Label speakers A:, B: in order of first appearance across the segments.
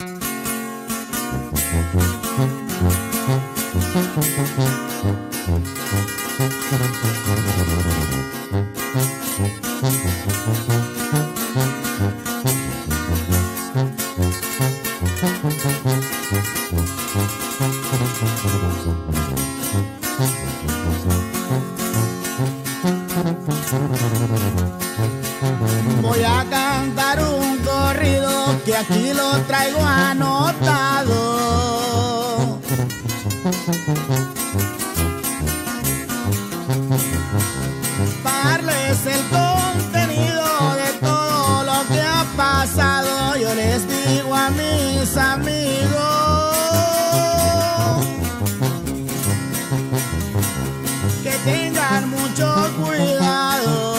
A: Voy a cantar un corrido que aquí lo traigo anotado. Para darles el contenido de todo lo que ha pasado, yo les digo a mis amigos que tengan mucho cuidado.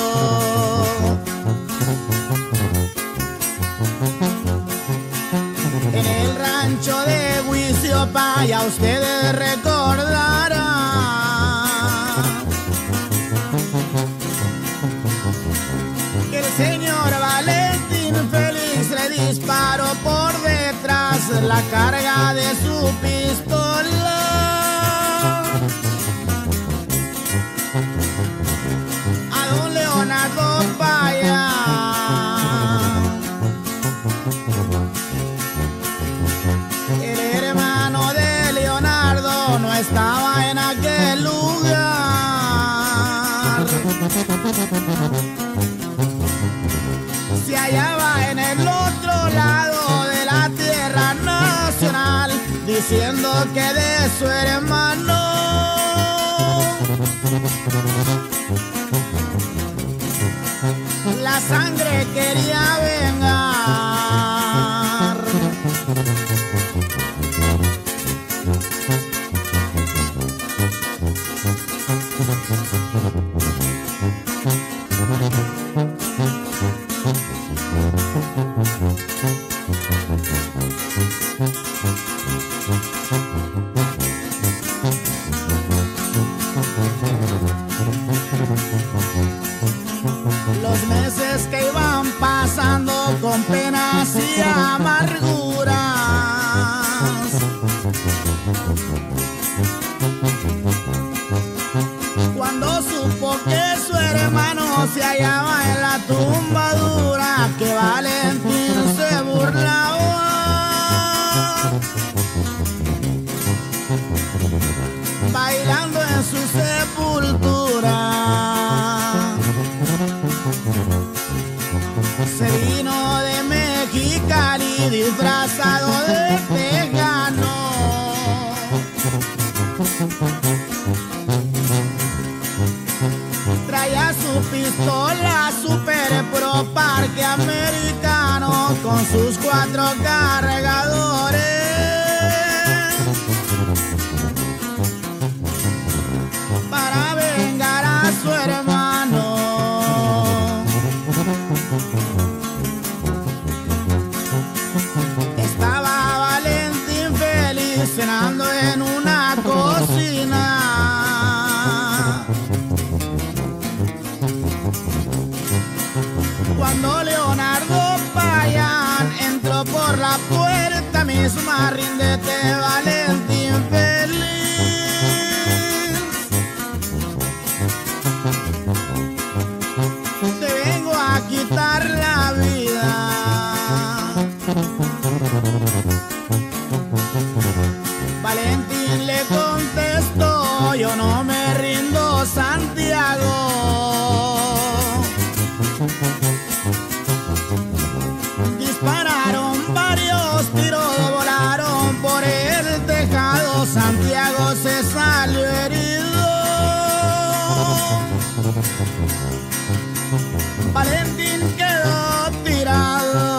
A: En el rancho de Huiziopa ya ustedes recordarán que el señor Valentín Félix le disparó por detrás la carga de su pistola. A don Leonardo Payán. El hermano de Leonardo no estaba en aquel lugar. Se hallaba en el otro lado de la tierra nacional, diciendo que de su hermano la sangre quería vengar. Los meses que iban pasando con penas y amarguras, cuando supo que su hermano se hallaba en la tumba dura, que Valentín se burlaba, bailando en su sepultura. Se vino de Mexicali disfrazado de tejano. Traía su pistola Super Pro Parque americano con sus 4 cargadores. Para vengar a su hermano. Estaba Valentín Félix cenando en una cocina. Cuando Leonardo Payán entró por la puerta misma, ríndete Valentín Félix. Te vengo a quitar la vida. Valentín le contestó, yo no me rindo, Santiago. Dispararon varios tiros, volaron por el tejado, Santiago se salió herido. Valentín quedó tirado.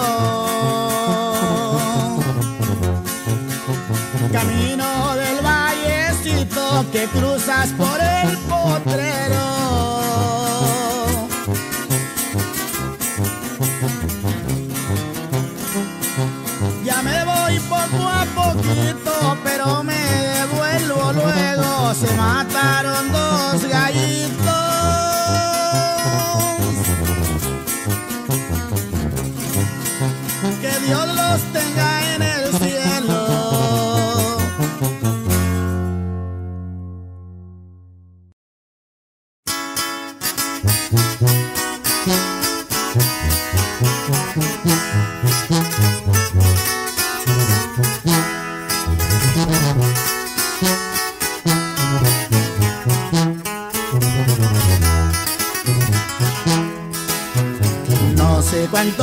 A: Camino del vallecito que cruzas por el potrero. Ya me voy poco a poquito, pero me devuelvo luego. Se mataron 2 gallitos. Que Dios los tenga en el cielo.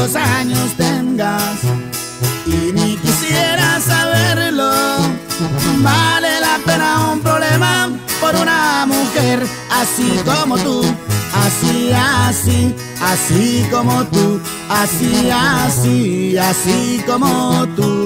A: cuántos años tengas y ni quisiera saberlo. Vale la pena un problema por una mujer así como tú, así, así, así como tú, así, así, así como tú.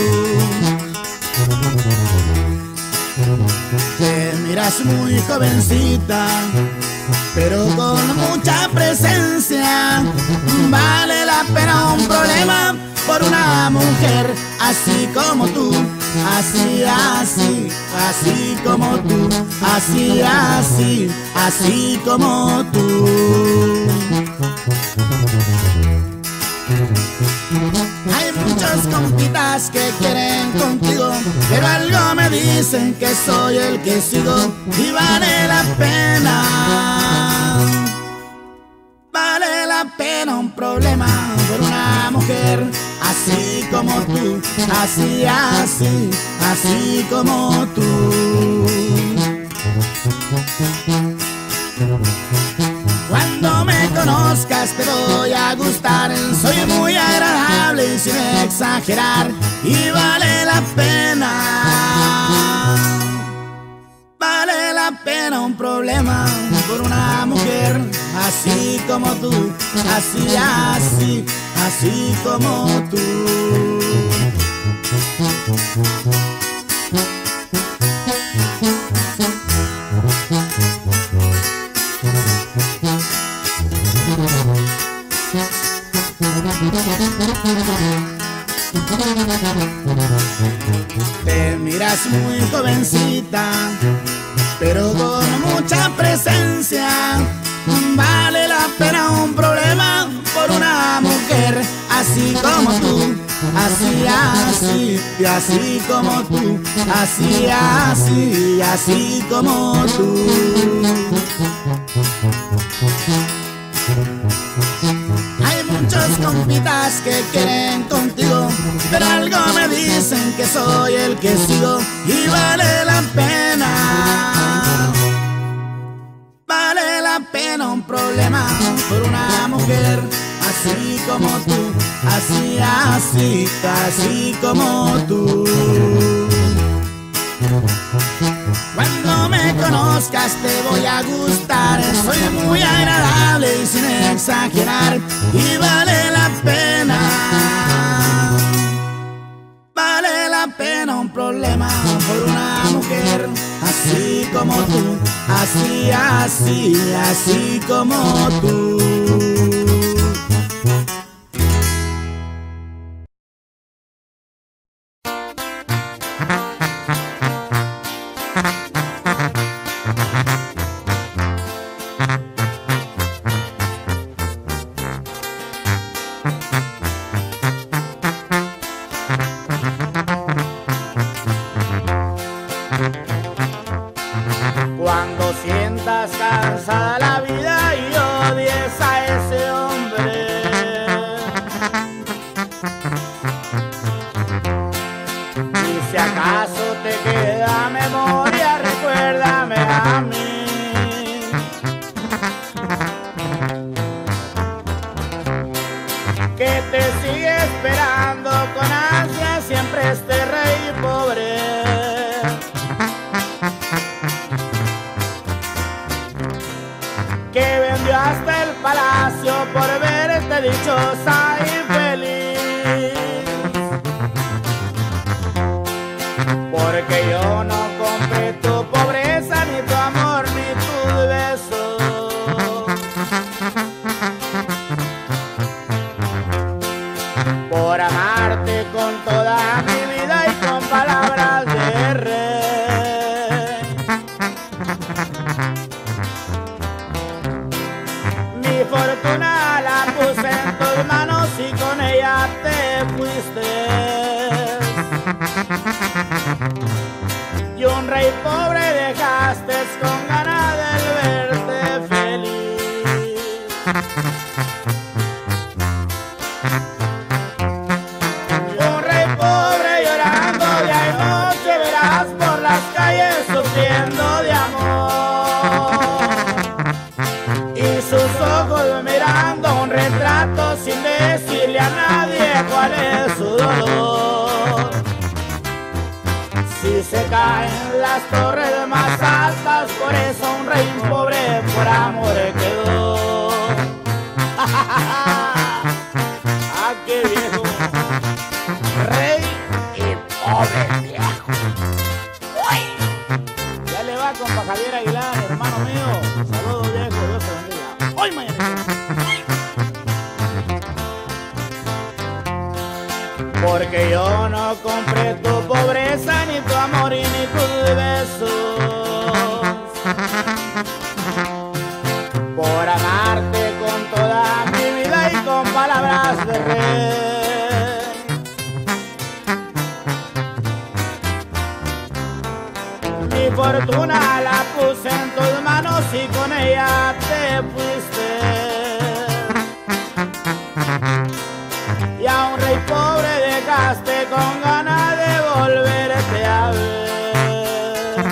A: Te miras muy jovencita, pero con mucha presencia. Vale la pena un problema por una mujer así como tú, así, así, así como tú, así, así, así como tú. Hay muchos compitas que quieren contigo, pero algo me dicen que soy el que sigo y vale la pena. Vale la pena un problema por una mujer así como tú, así, así, así como tú. Cuando me conozcas te voy a gustar, soy muy agradable y sin exagerar, y vale la pena. Vale la pena un problema por una mujer así como tú, así, así, así como tú. Te miras muy jovencita, pero con mucha presencia. Vale la pena un problema por una mujer así como tú, así, así, y así como tú, así, así, así como tú. Hay muchos compitas que quieren contigo, pero algo me dicen que soy el que sigo y vale la pena. Vale la pena un problema por una mujer así como tú, así, así, así como tú. Cuando me conozcas te voy a gustar, soy muy agradable y sin exagerar, y vale la pena. Vale la pena un problema por una mujer así como tú, así, así, así como tú. Cuando sientas cansada la vida y odies a ese hombre, y si acaso te queda memoria, recuérdame a mí. Que te sigue esperando con ansia siempre este rey pobre. Que vendió hasta el palacio por verte dichosa y feliz. Porque yo no compré tu pobreza, ni tu amor, ni tu beso. Por amarte con toda mi vida y con palabras de rey. Mi fortuna la puse en tus manos y con ella te fuiste. Y un rey pobre dejaste con ganas de verte feliz. Y un rey pobre se caen las torres más altas, por eso un rey pobre por amor quedó. ¡Ah, qué viejo! Rey y pobre viejo. ¡Uy! Ya le va, compa Javier Aguilar, hermano mío. Saludos, viejo, Dios te bendiga. ¡Uy, mañana! Porque yo no compré tu pobreza, ni tu amor y ni tus besos. Por amarte con toda mi vida y con palabras de rey. Mi fortuna la puse en tus manos y con ella te fuiste. Y a un rey pobre dejaste con ganas de volverte a ver.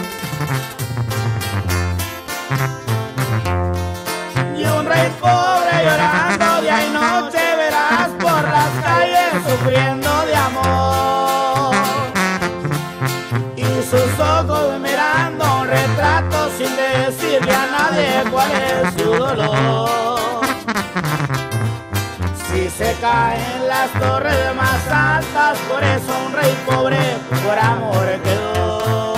A: Y un rey pobre llorando día y noche verás por las calles sufriendo de amor. Y sus ojos mirando un retrato sin decirle a nadie cuál es su dolor. Si se caen las torres más altas, por eso un rey pobre por amor quedó.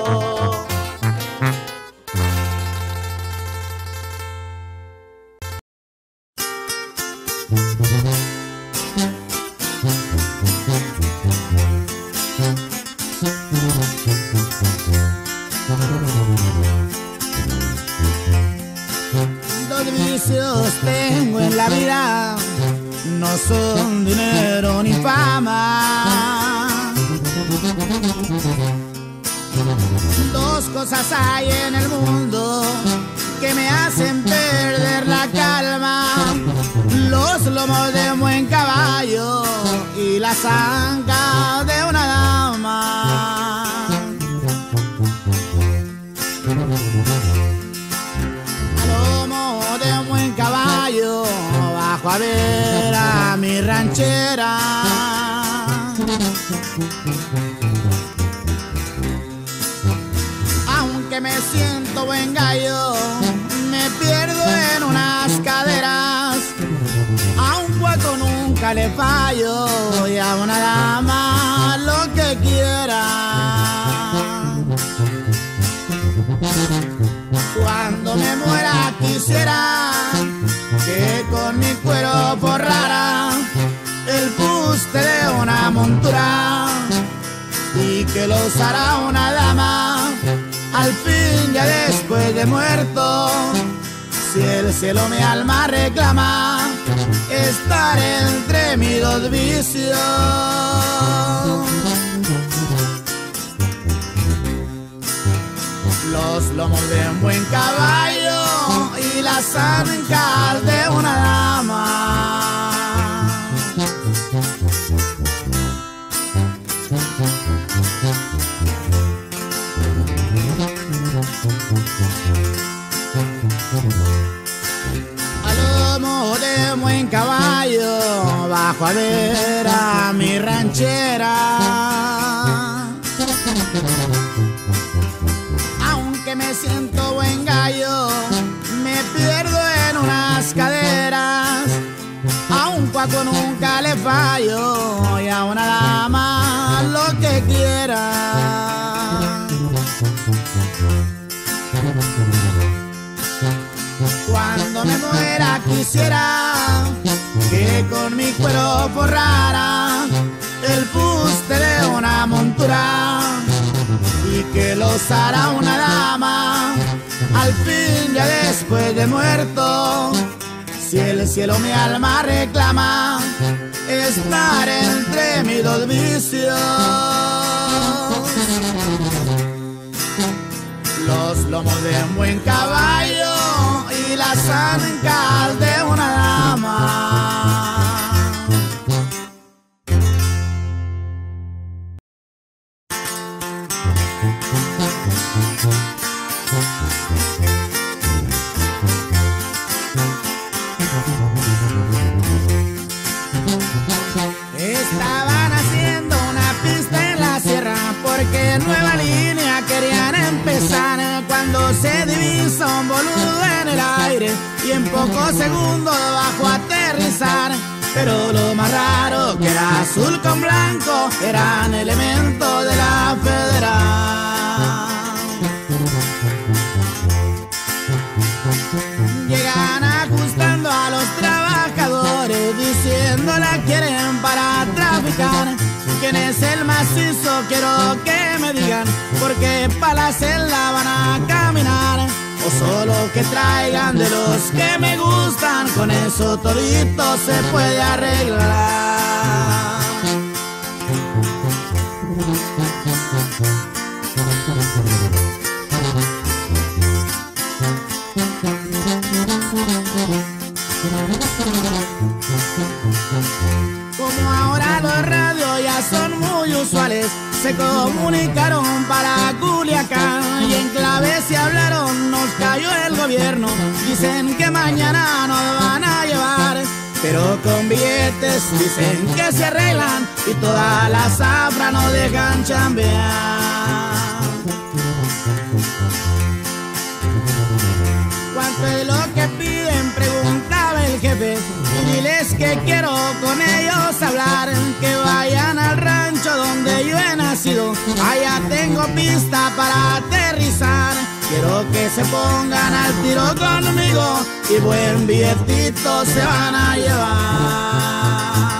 A: Dos vicios tengo en la vida, no son dinero ni fama. Dos cosas hay en el mundo que me hacen perder la calma: los lomos de un buen caballo y las ancas de una dama. Lomo de un buen caballo, bajo a ver a mi ranchera. Aunque me siento buen gallo, me pierdo en unas caderas. A un cuaco nunca le fallo y a una dama lo que quiera. Cuando me muera quisiera que con mi cuero forrara el fuste de una montura y que lo usara una dama. Al fin, ya después de muerto, si el cielo mi alma reclama, estar entre mis dos vicios. Los lomos de un buen caballo y las ancas de una dama. A lomo de un buen caballo, bajo a ver a mi ranchera. Aunque me siento buen gallo, me pierdo en unas caderas. A un cuaco nunca le fallo y a una dama lo que quiera. Cuando me muera quisiera que con mi cuero forrara el fuste de una montura y que lo usara una dama. Al fin, ya después de muerto, si el cielo mi alma reclama, estar entre mis dos vicios. Los lomos de un buen caballo y las ancas de una dama. Estaban haciendo una pista en la sierra porque Nueva y en pocos segundos bajó a aterrizar. Pero lo más raro que era azul con blanco eran elementos de la federal. Llegan ajustando a los trabajadores, diciendo la quieren para traficar. ¿Quién es el macizo? Quiero que me digan, porque pa' la celda van a caminar. O solo que traigan de los que me gustan, con eso todito se puede arreglar. Como ahora los radios ya son muy usuales, se comunicaron para Culiacán y en clave se hablaron, nos cayó el gobierno. Dicen que mañana nos van a llevar, pero con billetes dicen que se arreglan y toda la zafra nos dejan chambear. ¿Cuánto es lo que piden? Preguntaba el jefe. Y diles que quiero con ellos hablar, que vayan al rancho donde yo he nacido. Allá tengo pista para aterrizar. Quiero que se pongan al tiro conmigo y buen billetito se van a llevar.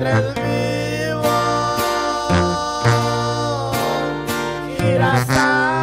B: Irás a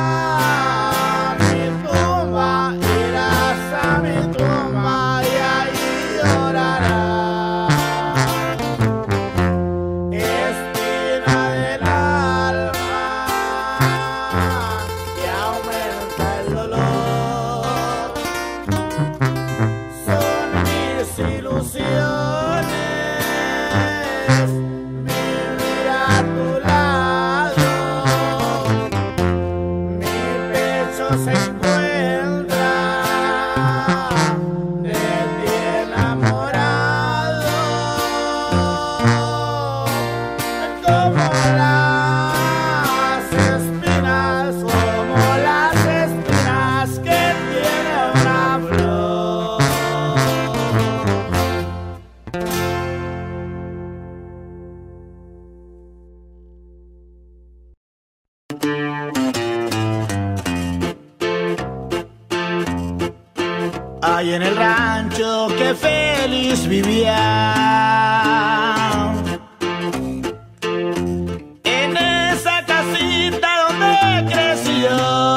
A: hojas como las espinas que tiene una flor. Ahí en el rancho que feliz vivía, en esa casita donde creció,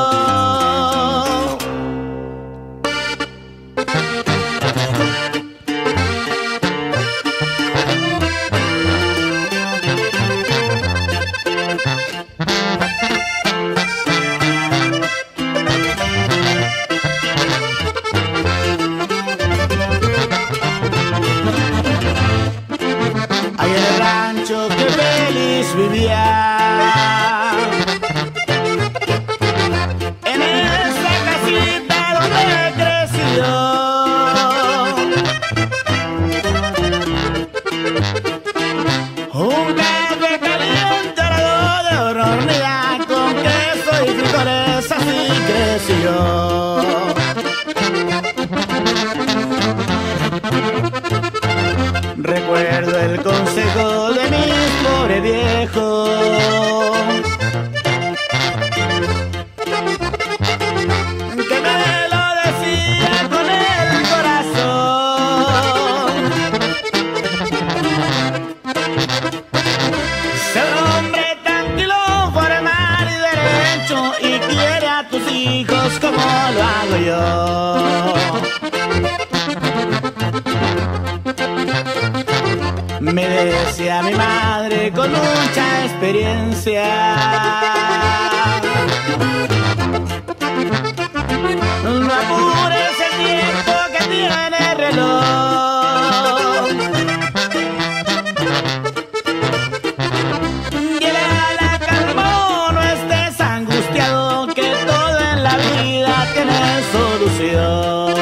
A: ahí en el rancho que feliz vivía, en esa casita donde creció, un café caliente al lado de una hornilla con queso y frijoles, así creció. Recuerdo el consejo de mi pobre viejo, que me lo decía con el corazón. Sé un hombre tranquilo, formal y derecho, y quiere a tus hijos como lo hago yo. Me decía mi madre con mucha experiencia, no apures el tiempo que tiene el reloj, dile a la calma, no estés angustiado, que todo en la vida tiene solución.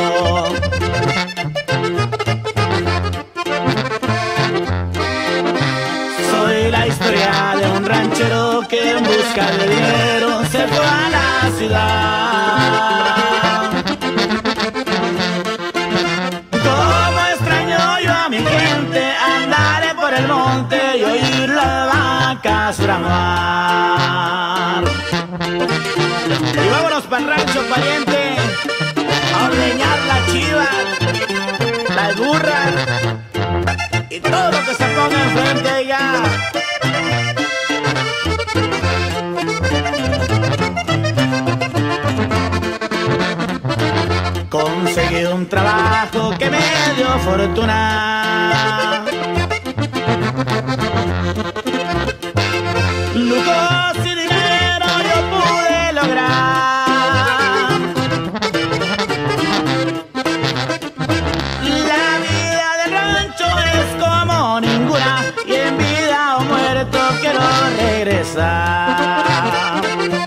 A: La historia de un ranchero que en busca de dinero se fue a la ciudad. Como extraño yo a mi gente, andaré por el monte y oír las vacas bramar. Y vámonos para el rancho, pariente, a ordeñar la chiva, las burras y todo lo que se ponga enfrente ya. Conseguí un trabajo que me dio fortuna, lujos y dinero yo pude lograr. La vida del rancho es como ninguna, y en vida o muerto quiero regresar.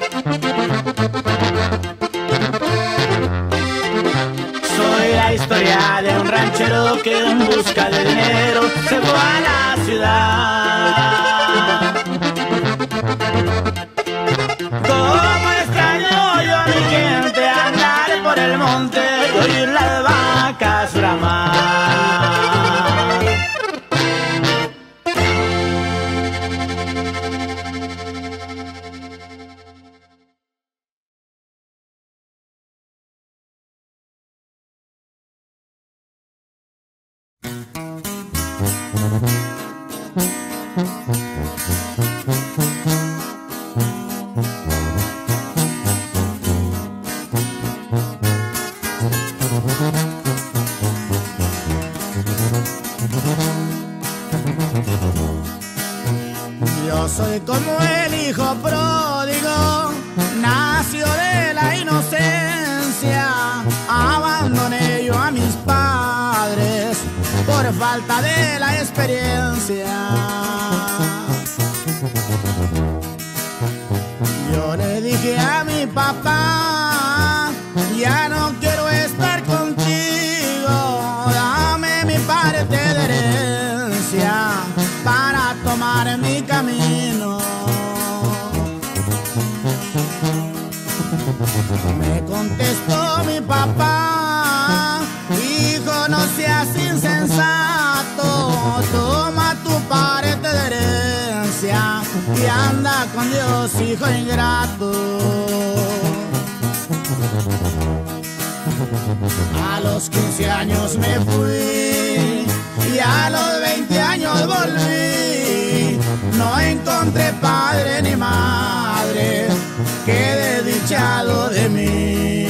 A: Soy la historia de un ranchero que en busca de dinero se fue a la ciudad. Como extraño yo a mi gente, andar por el monte y oír las vacas bramar. Yo soy como el hijo pródigo, nació de la inocencia. Abandoné yo a mis padres por falta de la experiencia. Yo le dije a mi papá, ya no quiero estar contigo, dame mi parte de herencia para tomar mi camino. Me contestó mi papá: hijo, no seas insensato, toma tu parte de herencia y anda con Dios, hijo ingrato. A los 15 años me fui y a los 20 años volví. No encontré padre ni madre, quedé desdichado de mí.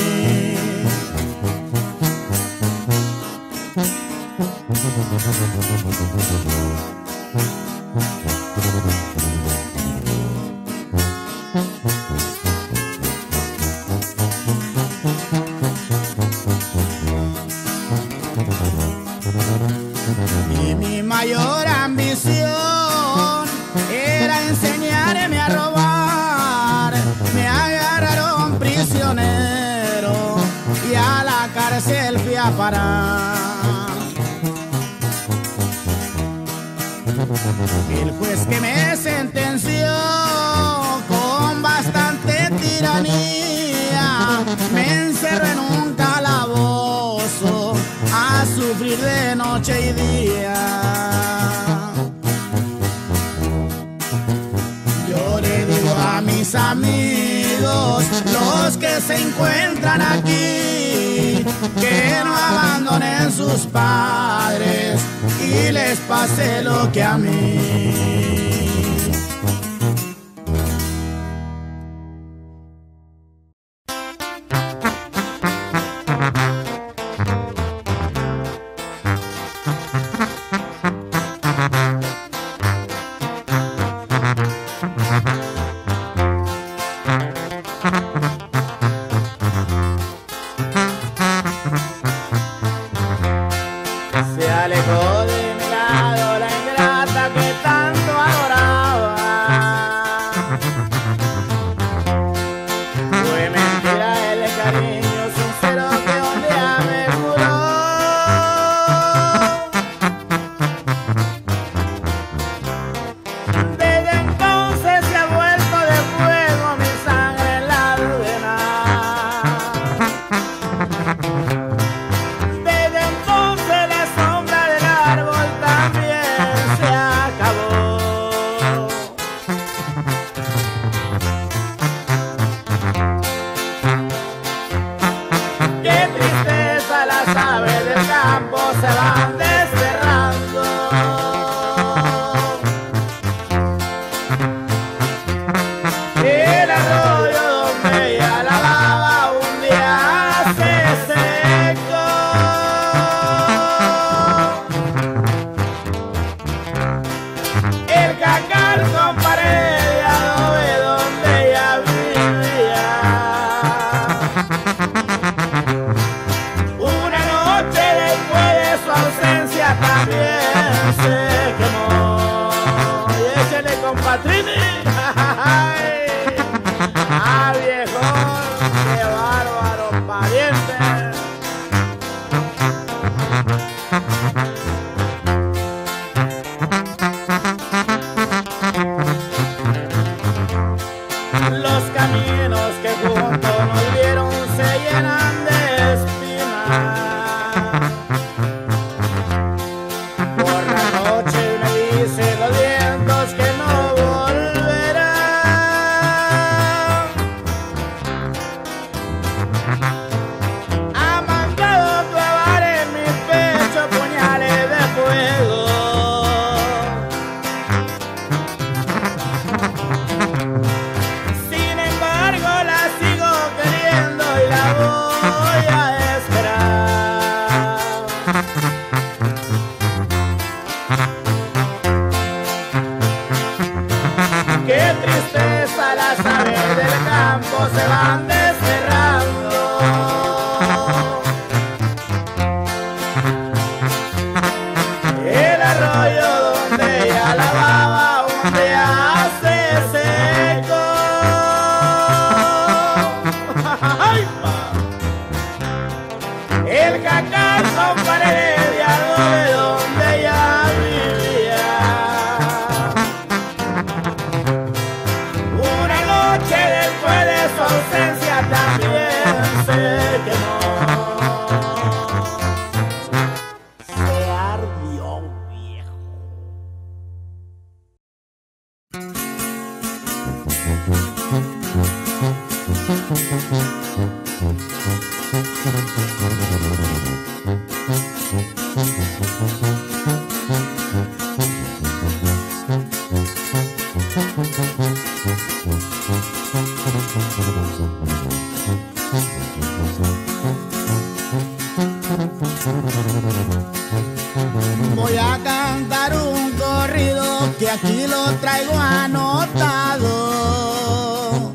A: Y mi mayor ambición era enseñarme a robar. Me agarraron prisionero y a la cárcel fui a parar. El juez que me sentenció con bastante tiranía me encerró en un calabozo a sufrir de noche y día. Yo le digo a mis amigos, los que se encuentran aquí, que no abandonen sus padres y les pase lo que a mí. Se alejó de mi lado la ingrata que tanto adoraba. Fue mentira el cariño sincero que un día me juró. Desde entonces se ha vuelto de fuego mi sangre en la venas. Desde entonces la sombra del árbol también se acabó. Qué tristeza, las aves del campo se van desterrando. El arroyo donde ella lavaba un día se secó. El cacal con pared de adobe donde ella vivía. Una noche después de su ausencia también se quemó. Y échale, compatrini. Ah, viejo, qué bárbaro, pariente. Los caminos que juntos nos dieron se llenan de espinas. Por la noche me dicen los vientos que no volverán. Ha mandado clavar en mi pecho puñales de fuego. Sin embargo la sigo queriendo y la voy a esperar. Qué tristeza, las aves del campo se van desterrando. El arroyo donde ella lavaba un día se secó. ¡Ay, pa! El cacal con pared de adobe donde ella vivía. Una noche después de su presencia también se quemó. Se ardió, viejo. Voy a cantar un corrido que aquí lo traigo anotado.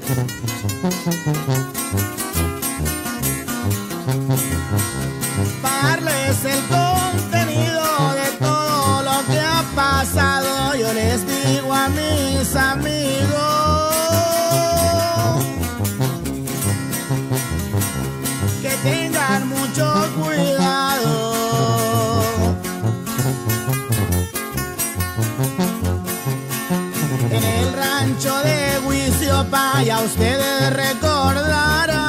A: Para darles el contenido de todo lo que ha pasado, yo les digo a mis amigos que tengan mucho cuidado. En el rancho de Huiziopa ya ustedes recordarán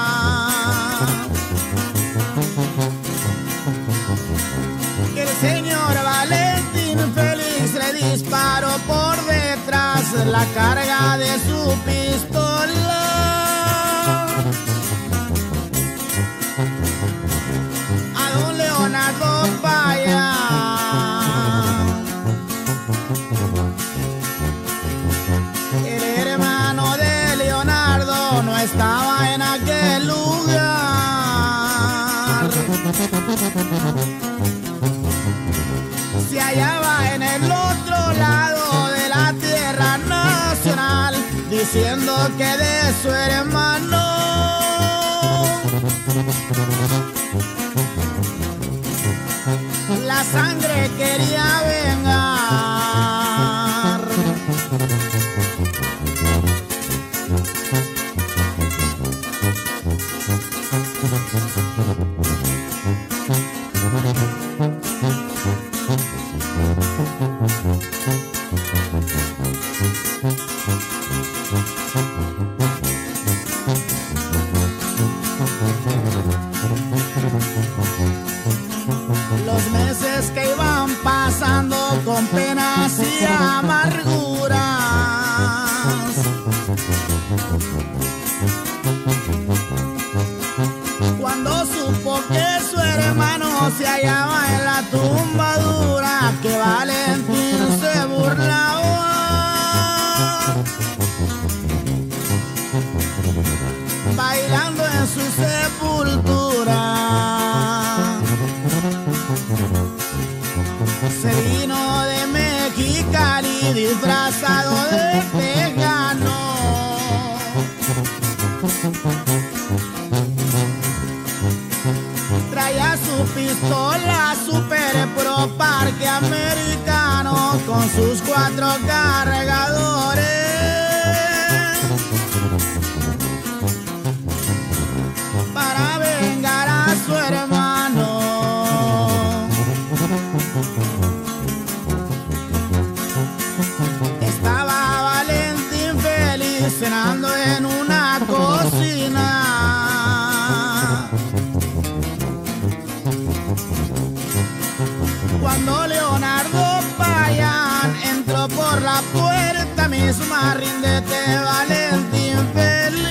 A: que el señor Valentín Félix le disparó por detrás la carga de su pistola. A don Leonardo Payán. El hermano de Leonardo no estaba en aquel lugar. Se hallaba en el otro lado de la tierra nacional, diciendo que de su hermano la sangre quería vengar. Los meses que iban pasando con penas y amarguras, cuando supo que su hermano se hallaba en la tumba dura, que Valentín se burlaba, bailando en su sepultura, se vino de Mexicali disfrazado de tejano. Traía su pistola Super Pro Parque americano con sus 4 cargadores. Para vengar a su hermano. Estaba Valentín Félix cenando en una cocina. Cuando Leonardo Payán entró por la puerta misma, ríndete Valentín Félix.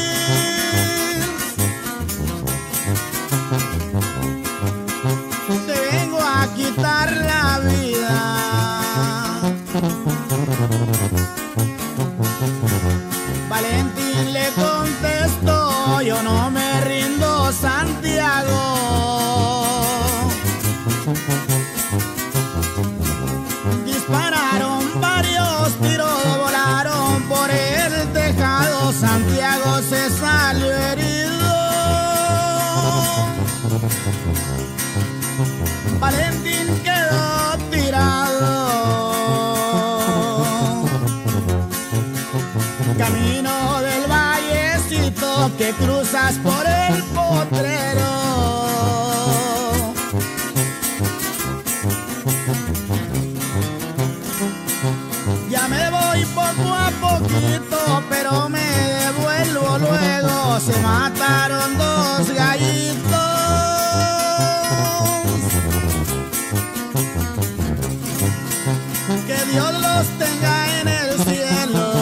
A: Te vengo a quitar la vida. Valentín le contestó, yo no me rindo, Santiago. Dispararon varios tiros, volaron por el tejado, Santiago se salió herido. Valentín quedó tirado. Camino del vallecito que cruzas por el potrero. Ya me voy poco a poquito, pero me devuelvo luego. luego se mataron dos gallitos. Que Dios los tenga en el cielo.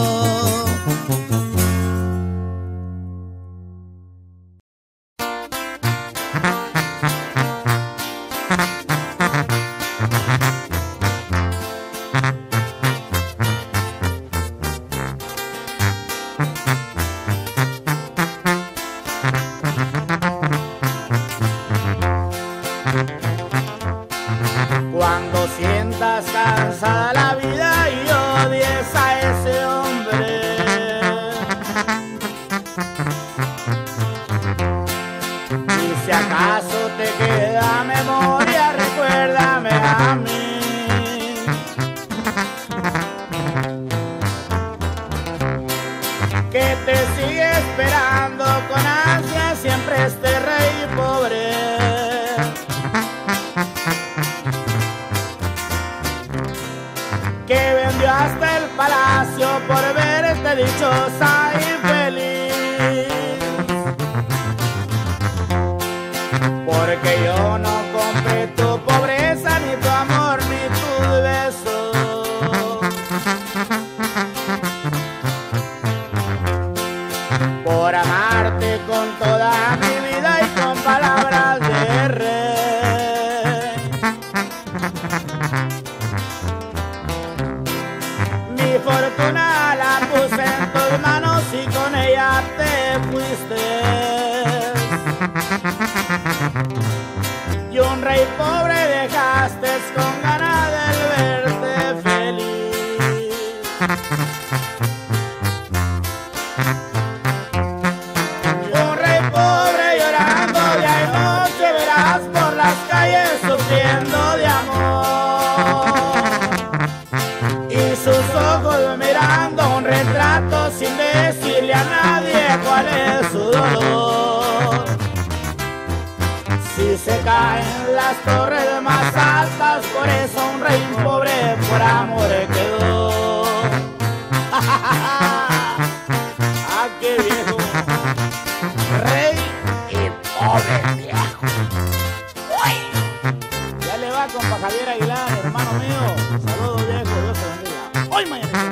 A: Cuando sientas cansada la vida y odies a ese hombre, y si acaso te queda memoria, recuérdame a mí. Que te sigue esperando con ansia siempre este rey pobre. Que vendió hasta el palacio por ver esta dichosa infeliz. Porque yo no compré tu pobreza, ni tu amor, ni tu beso. Por amarte con toda mi vida y con palabras de rey. Mi fortuna la puse en tus manos y con ella te fuiste. Y un rey pobre dejaste con ganas de verte feliz. Y un rey pobre llorando día y noche verás por las calles sufriendo de amor. Y sus ojos mirando un retrato sin decirle a nadie cuál es su dolor. Si se caen las torres más altas, por eso un rey pobre por amor quedó. ¡Ah, qué viejo! Rey y pobre viejo. ¡Uy! Ya le va, compa Javier Aguilar, hermano mío. Saludos, viejo, Dios te bendiga. ¡Hoy mañana!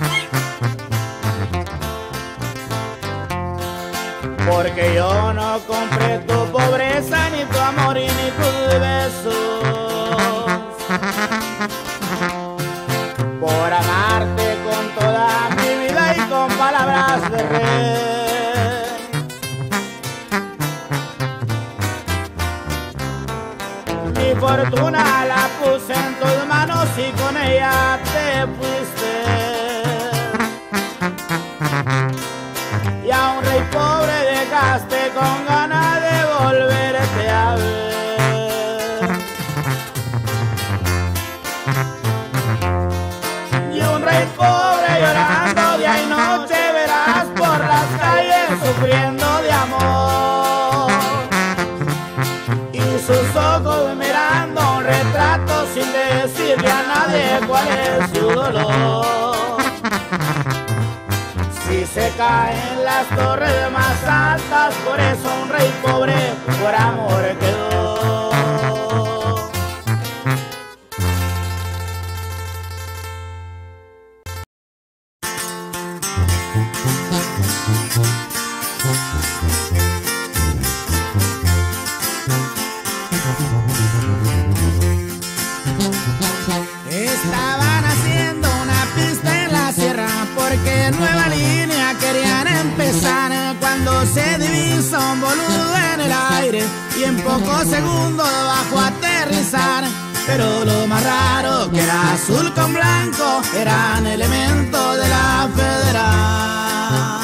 A: Porque yo no compré tu pobreza, ni tu amor y ni tus besos. Por amarte con toda mi vida y con palabras de rey. Mi fortuna la puse en tus manos y con ella te fuiste. Y a un rey pobre dejaste con ganas de volverte a ver. Y un rey pobre llorando día y noche verás por las calles sufriendo de amor. Y sus ojos mirando un retrato sin decirle a nadie cuál es su dolor. Si se caen las torres más altas, por eso un rey pobre por amor quedó. Estaban haciendo una pista en la sierra porque nueva línea querían empezar, cuando se divisó un boludo en el aire y en pocos segundos bajó a aterrizar. Pero lo más raro que era azul con blanco, eran elementos de la federal.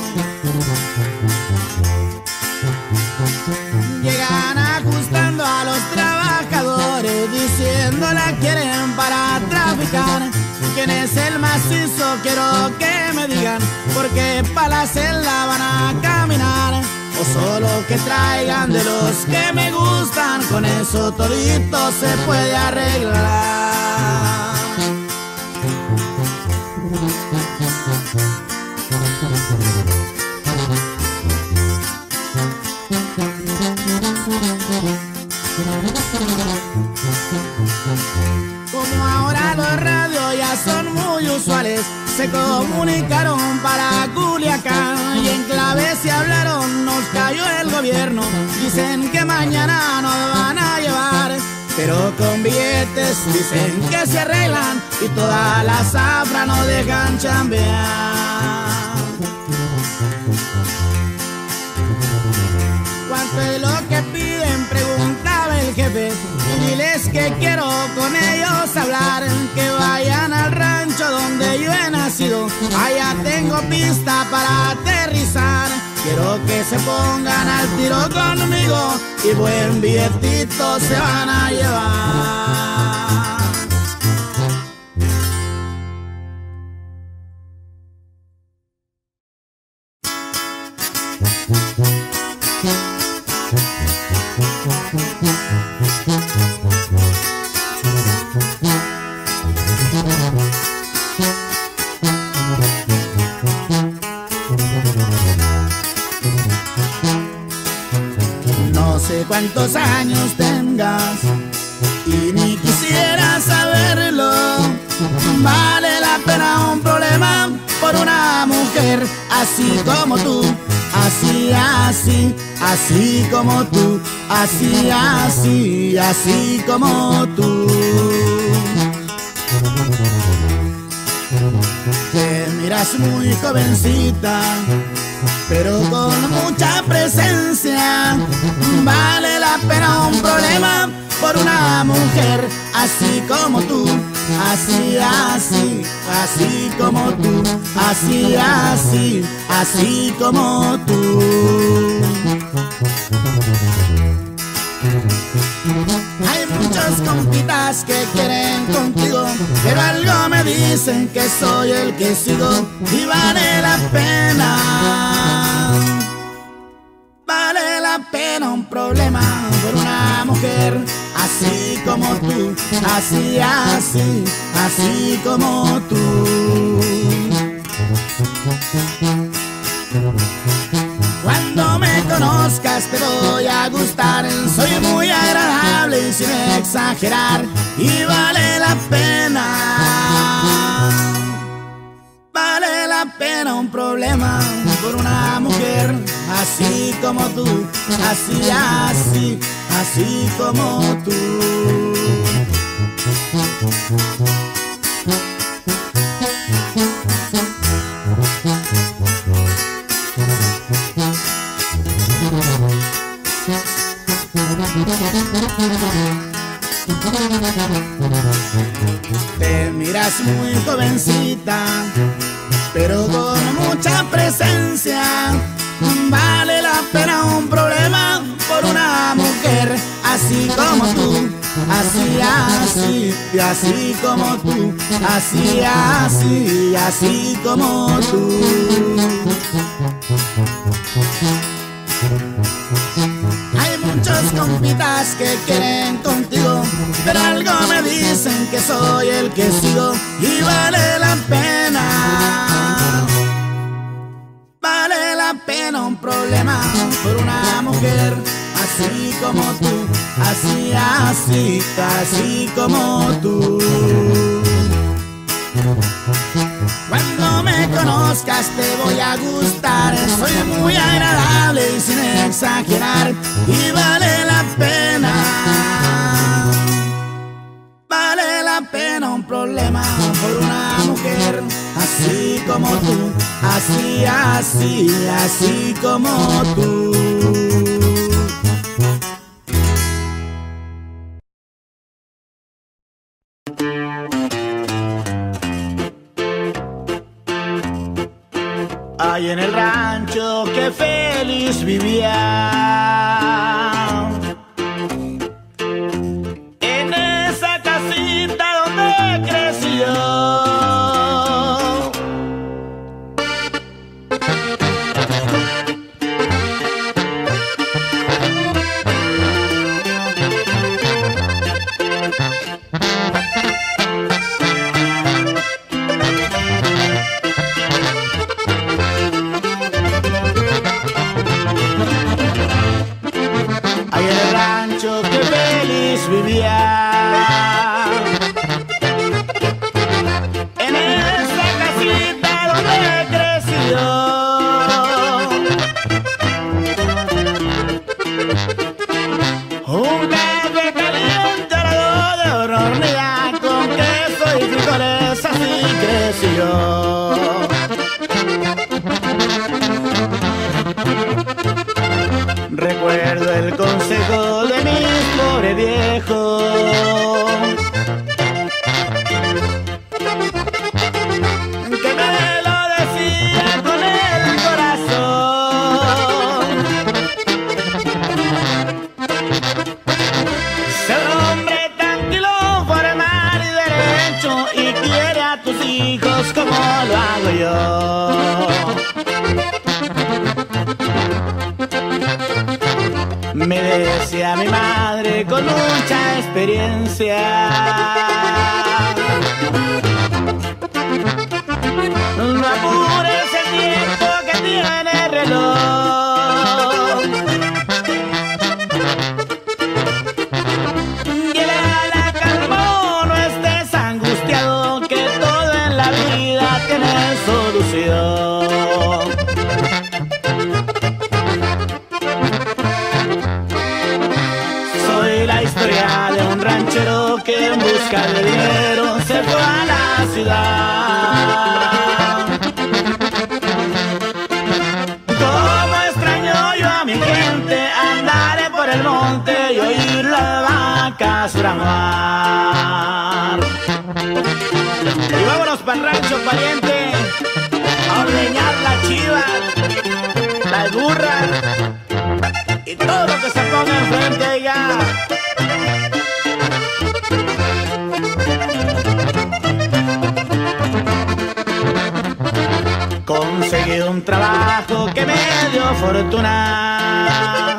A: Llegan ajustando a los trabajadores, diciendo la quieren para traficar. ¿Quién es el macizo? Quiero que me digan, porque pa' la celda van a caminar. O solo que traigan de los que me gustan, con eso todito se puede arreglar. comunicaron para Culiacán y en clave se hablaron, nos cayó el gobierno. Dicen que mañana nos van a llevar, pero con billetes dicen que se arreglan y toda la zafra no dejan chambear. ¿Cuánto es lo que piden?, preguntaba el jefe. Diles que quiero con ellos hablar, que vayan al rancho donde yo he nacido. Allá tengo pista para aterrizar. Quiero que se pongan al tiro conmigo y buen billetito se van a llevar. No sé cuántos años tengas y ni quisiera saberlo. Vale la pena un problema por una mujer así como tú, así, así, así como tú, así, así, así como tú. Te miras muy jovencita, pero con mucha presencia. Vale la pena un problema por una mujer así como tú, así, así, así como tú, así, así, así como tú. Hay muchos compitas que quieren contigo, pero algo me dicen que soy el que sigo y vale la pena. Vale la pena un problema por una mujer así como tú, así, así, así como tú. Cuando me conozcas te voy a gustar, soy muy agradable y sin exagerar, y vale la pena. Vale la pena un problema por una mujer así como tú, así, así, así como tú. Te miras muy jovencita, pero con mucha presencia. Vale la pena un problema por una mujer así como tú, así, así, así como tú, así, así, así como tú. Hay muchos compitas que quieren contigo, pero algo me dicen que soy el que sigo y vale la pena. Vale la pena un problema por una mujer así como tú, así, así, así como tú. Cuando me conozcas te voy a gustar, soy muy agradable y sin exagerar, y vale la pena. Vale la pena un problema por una mujer así como tú, así, así, así como tú. Ahí en el rancho que feliz vivía, en esa casita donde creció. Ahí en el rancho que feliz vivía, en esa casita donde Me decía mi madre con mucha experiencia: no apures el tiempo que tiene el reloj. Dile a la calma, no estés angustiado, que todo en la vida tiene solución. Soy la historia de un ranchero que en busca de dinero se fue a la ciudad. Como extraño yo a mi gente, andaré por el monte y oír las vacas bramar. Y vámonos para el rancho, pariente, a ordeñar la chiva, las burras y todo lo que se ponga enfrente ya. Conseguí un trabajo que me dio fortuna,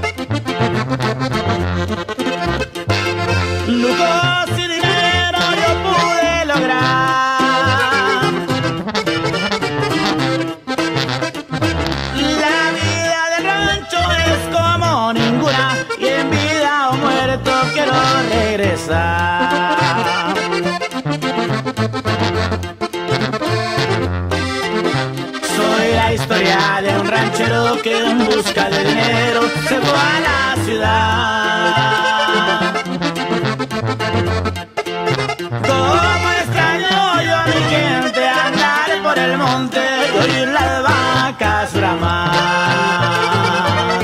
A: lujos y dinero yo pude lograr. La vida del rancho es como ninguna, y en vida o muerto quiero regresar. Soy la historia de un ranchero que en busca de dinero se fue a la ciudad. Como extraño yo a mi gente, andar por el monte y oír las vacas bramar.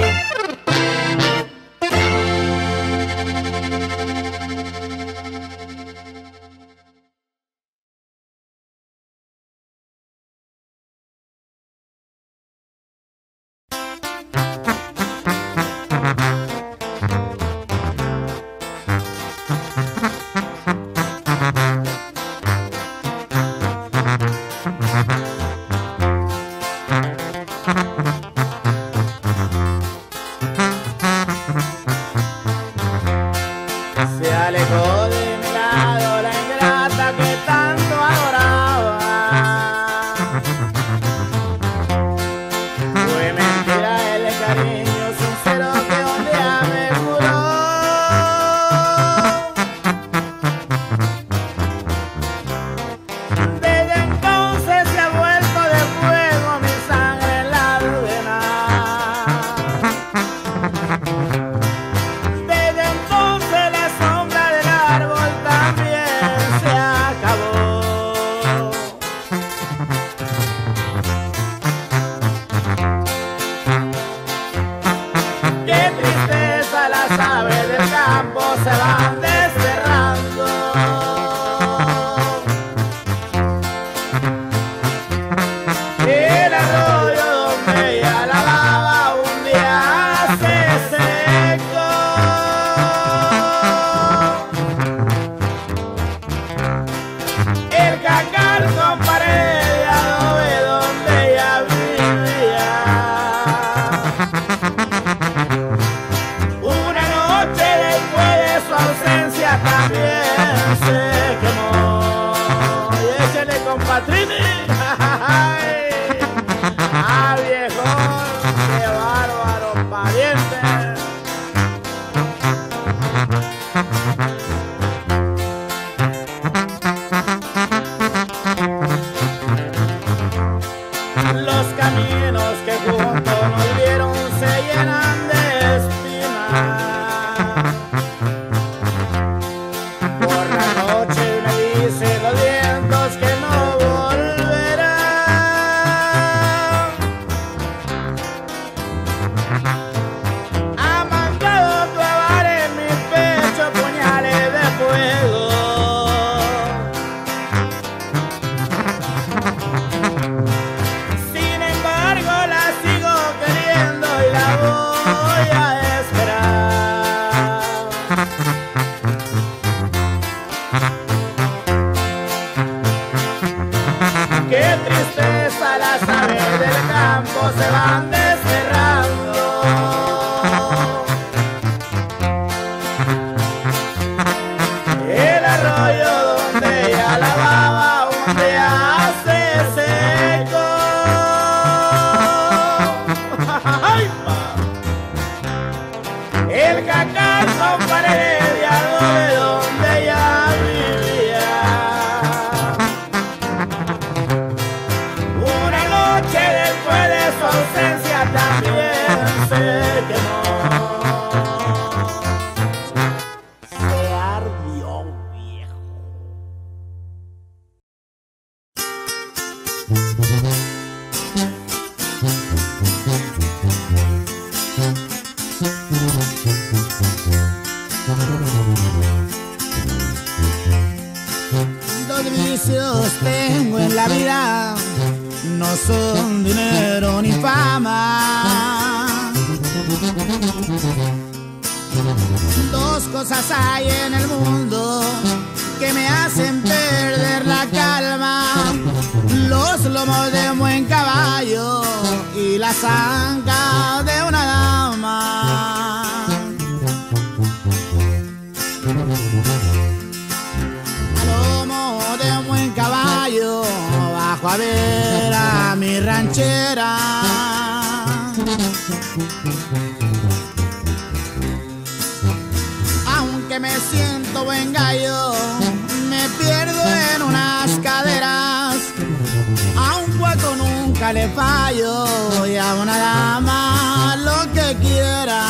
A: cosas hay en el mundo que me hacen perder la calma. Los lomos de un buen caballo y las ancas de una dama. Al lomo de un buen caballo bajo a ver a mi ranchera. Aunque me siento buen gallo, me pierdo en unas caderas. A un cuaco nunca le fallo y a una dama lo que quiera.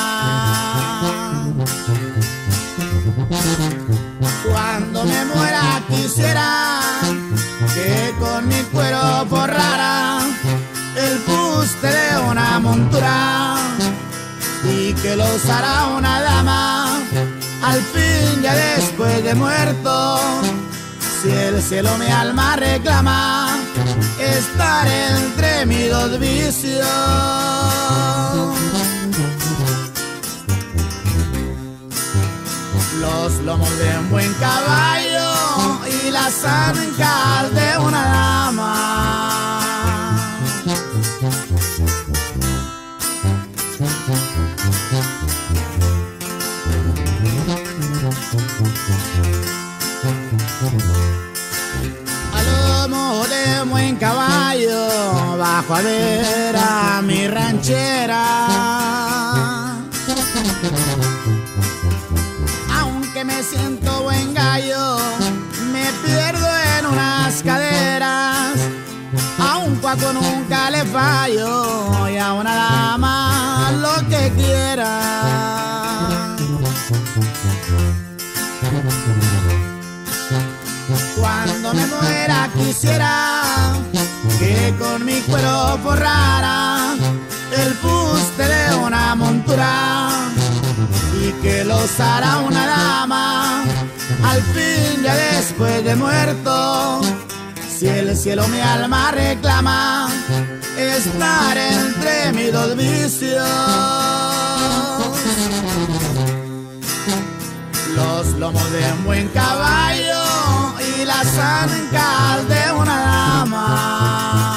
A: Cuando me muera quisiera que con mi cuero forrara el fuste de una montura y que lo usara una dama. Al fin ya después de muerto, si el cielo mi alma reclama, estar entre mis dos vicios. Los lomos de un buen caballo y las ancas de una dama. Al lomo de un buen caballo bajo a ver a mi ranchera. Aunque me siento buen gallo, me pierdo en unas caderas. A un cuaco nunca le fallo y a una dama lo que quiera. Cuando me muera quisiera que con mi cuero forrara el fuste de una montura y que lo usara una dama. Al fin ya después de muerto, si el cielo mi alma reclama, estar entre mis dos vicios. Los lomos de un buen caballo y las ancas de una dama.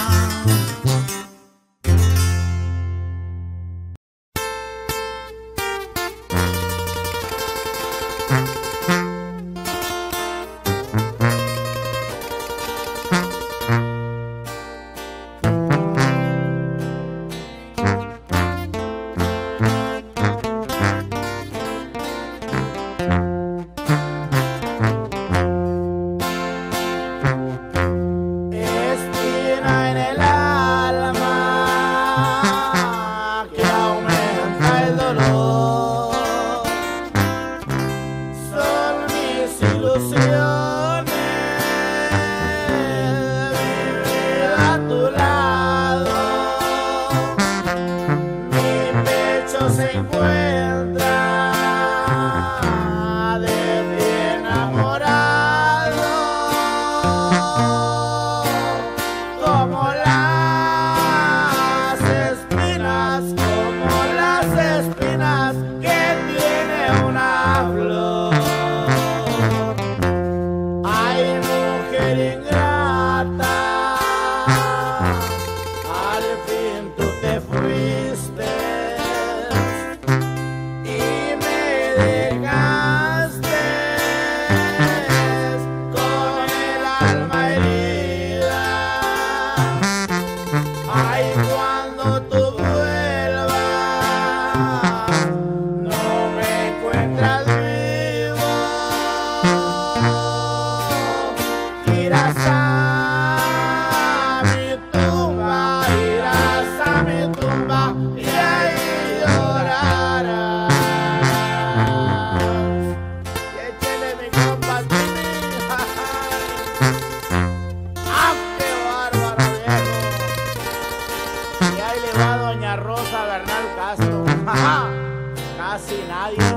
A: Casi nadie.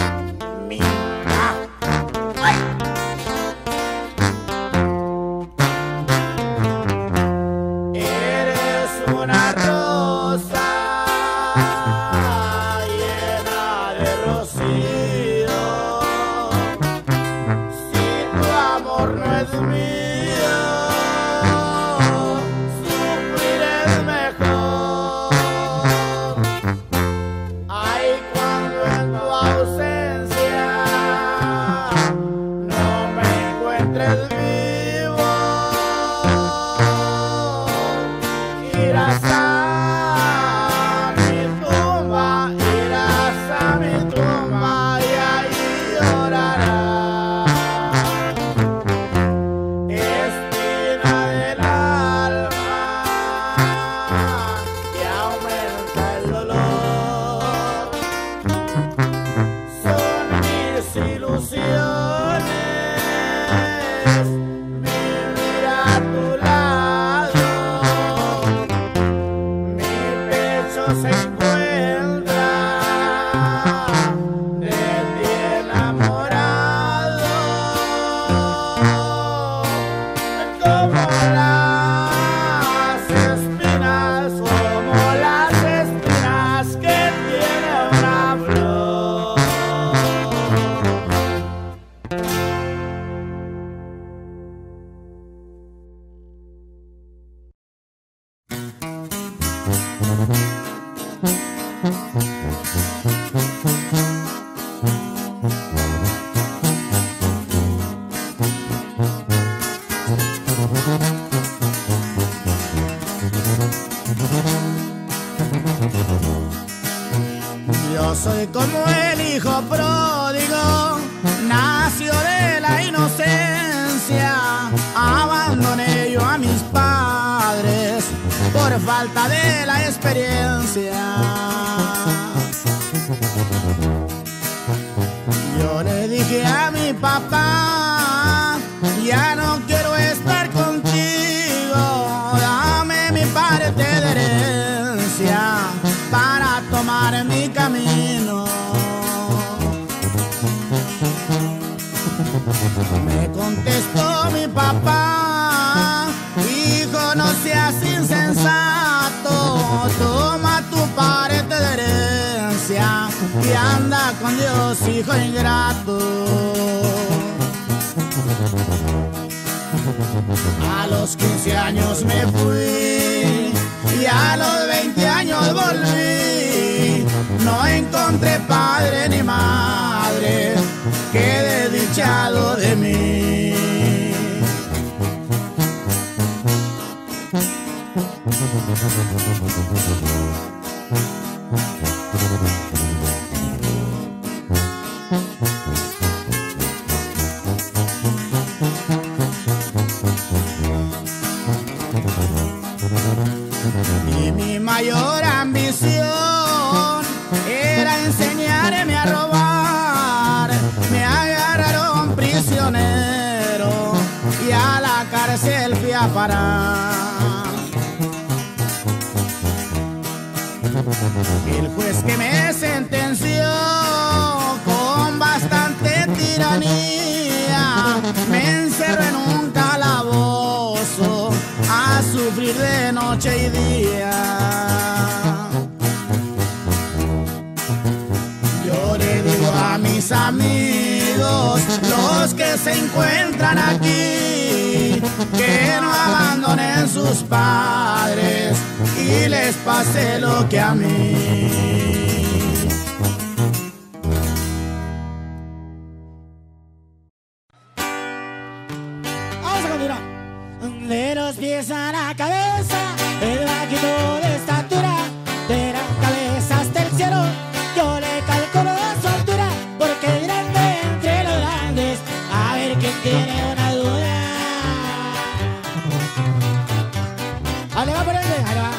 A: Eres una rosa llena de rocío. vendrá de ti enamorado, como las espinas que tiene una flor. Yo soy como el hijo pródigo, nació de la inocencia. Abandoné yo a mis padres por falta de la experiencia. Yo le dije a mi papá, ya no quiero estar contigo, dame mi parte de herencia para tomar mi camino. Me contestó mi papá, hijo, no seas insensato, toma tu parte de herencia y anda con Dios, hijo ingrato. A los 15 años me fui y a los 20 años volví. No encontré padre ni madre, quedé desdichado de mí. Y mi mayor ambición era enseñarme a robar. Me agarraron prisionero y a la cárcel fui a parar. El juez que me sentenció con bastante tiranía me encerró en un calabozo a sufrir de noche y día. Yo le digo a mis amigos, los que se encuentran aquí, que no abandonen sus padres y les pase lo que a mí. Vamos a continuar. De los pies a la cabeza, el bajito de estatura, de la cabeza hasta el cielo, yo le calculo su altura, porque grande entre los grandes, a ver quién tiene una duda. Ahí va por el ahí va.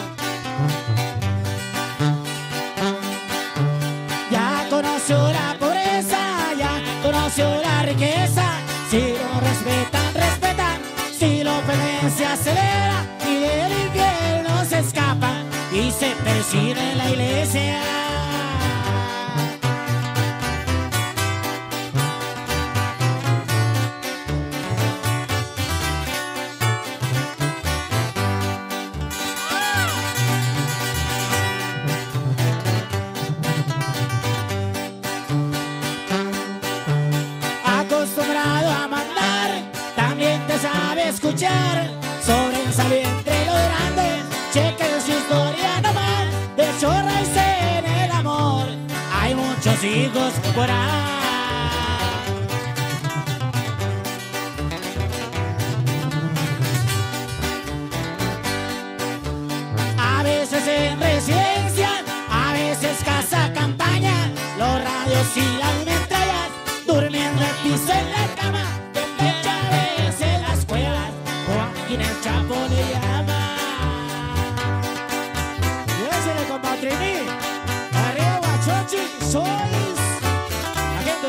A: Ya conoció la pobreza, ya conoció la riqueza, si lo respetan, respetan. Si lo ofenden se acelera y del infierno se escapa y se persigue en la iglesia. Acostumbrado a mandar, también te sabe escuchar, sobresaliente lo grande, chequen su historia nomás, de chorra y en el amor, hay muchos hijos por ahí. A veces en residencia, a veces casa campaña, los radios y las metrallas, durmiendo el piso en la cama, donde Chávez en las cuevas, Joaquín el Chapo le llama. Llévesele con Patrini, arriba Guachochi, sois la gente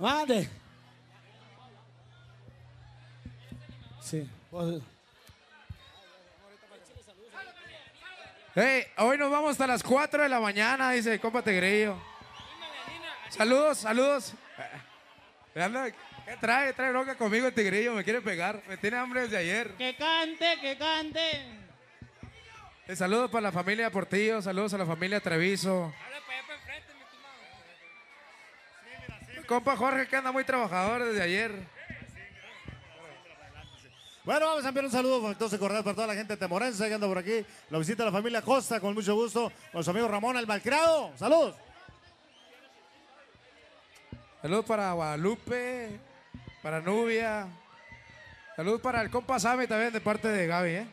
A: Mande. Sí.
B: Hey, hoy nos vamos hasta las 4 de la mañana, dice compa Tigrillo. Saludos, saludos. ¿Qué trae? Trae bronca conmigo el Tigrillo, me quiere pegar. Me tiene hambre desde ayer.
C: Que cante, que cante.
B: Saludos para la familia Portillo, saludos a la familia Treviso. El compa Jorge que anda muy trabajador desde ayer.
D: Bueno, vamos a enviar un saludo entonces cordial para toda la gente temorense que anda por aquí. La visita a la familia Costa con mucho gusto. Con su amigo Ramón el Malcriado. Saludos.
B: Saludos para Guadalupe, para Nubia. Saludos para el compa Sammy también de parte de Gaby,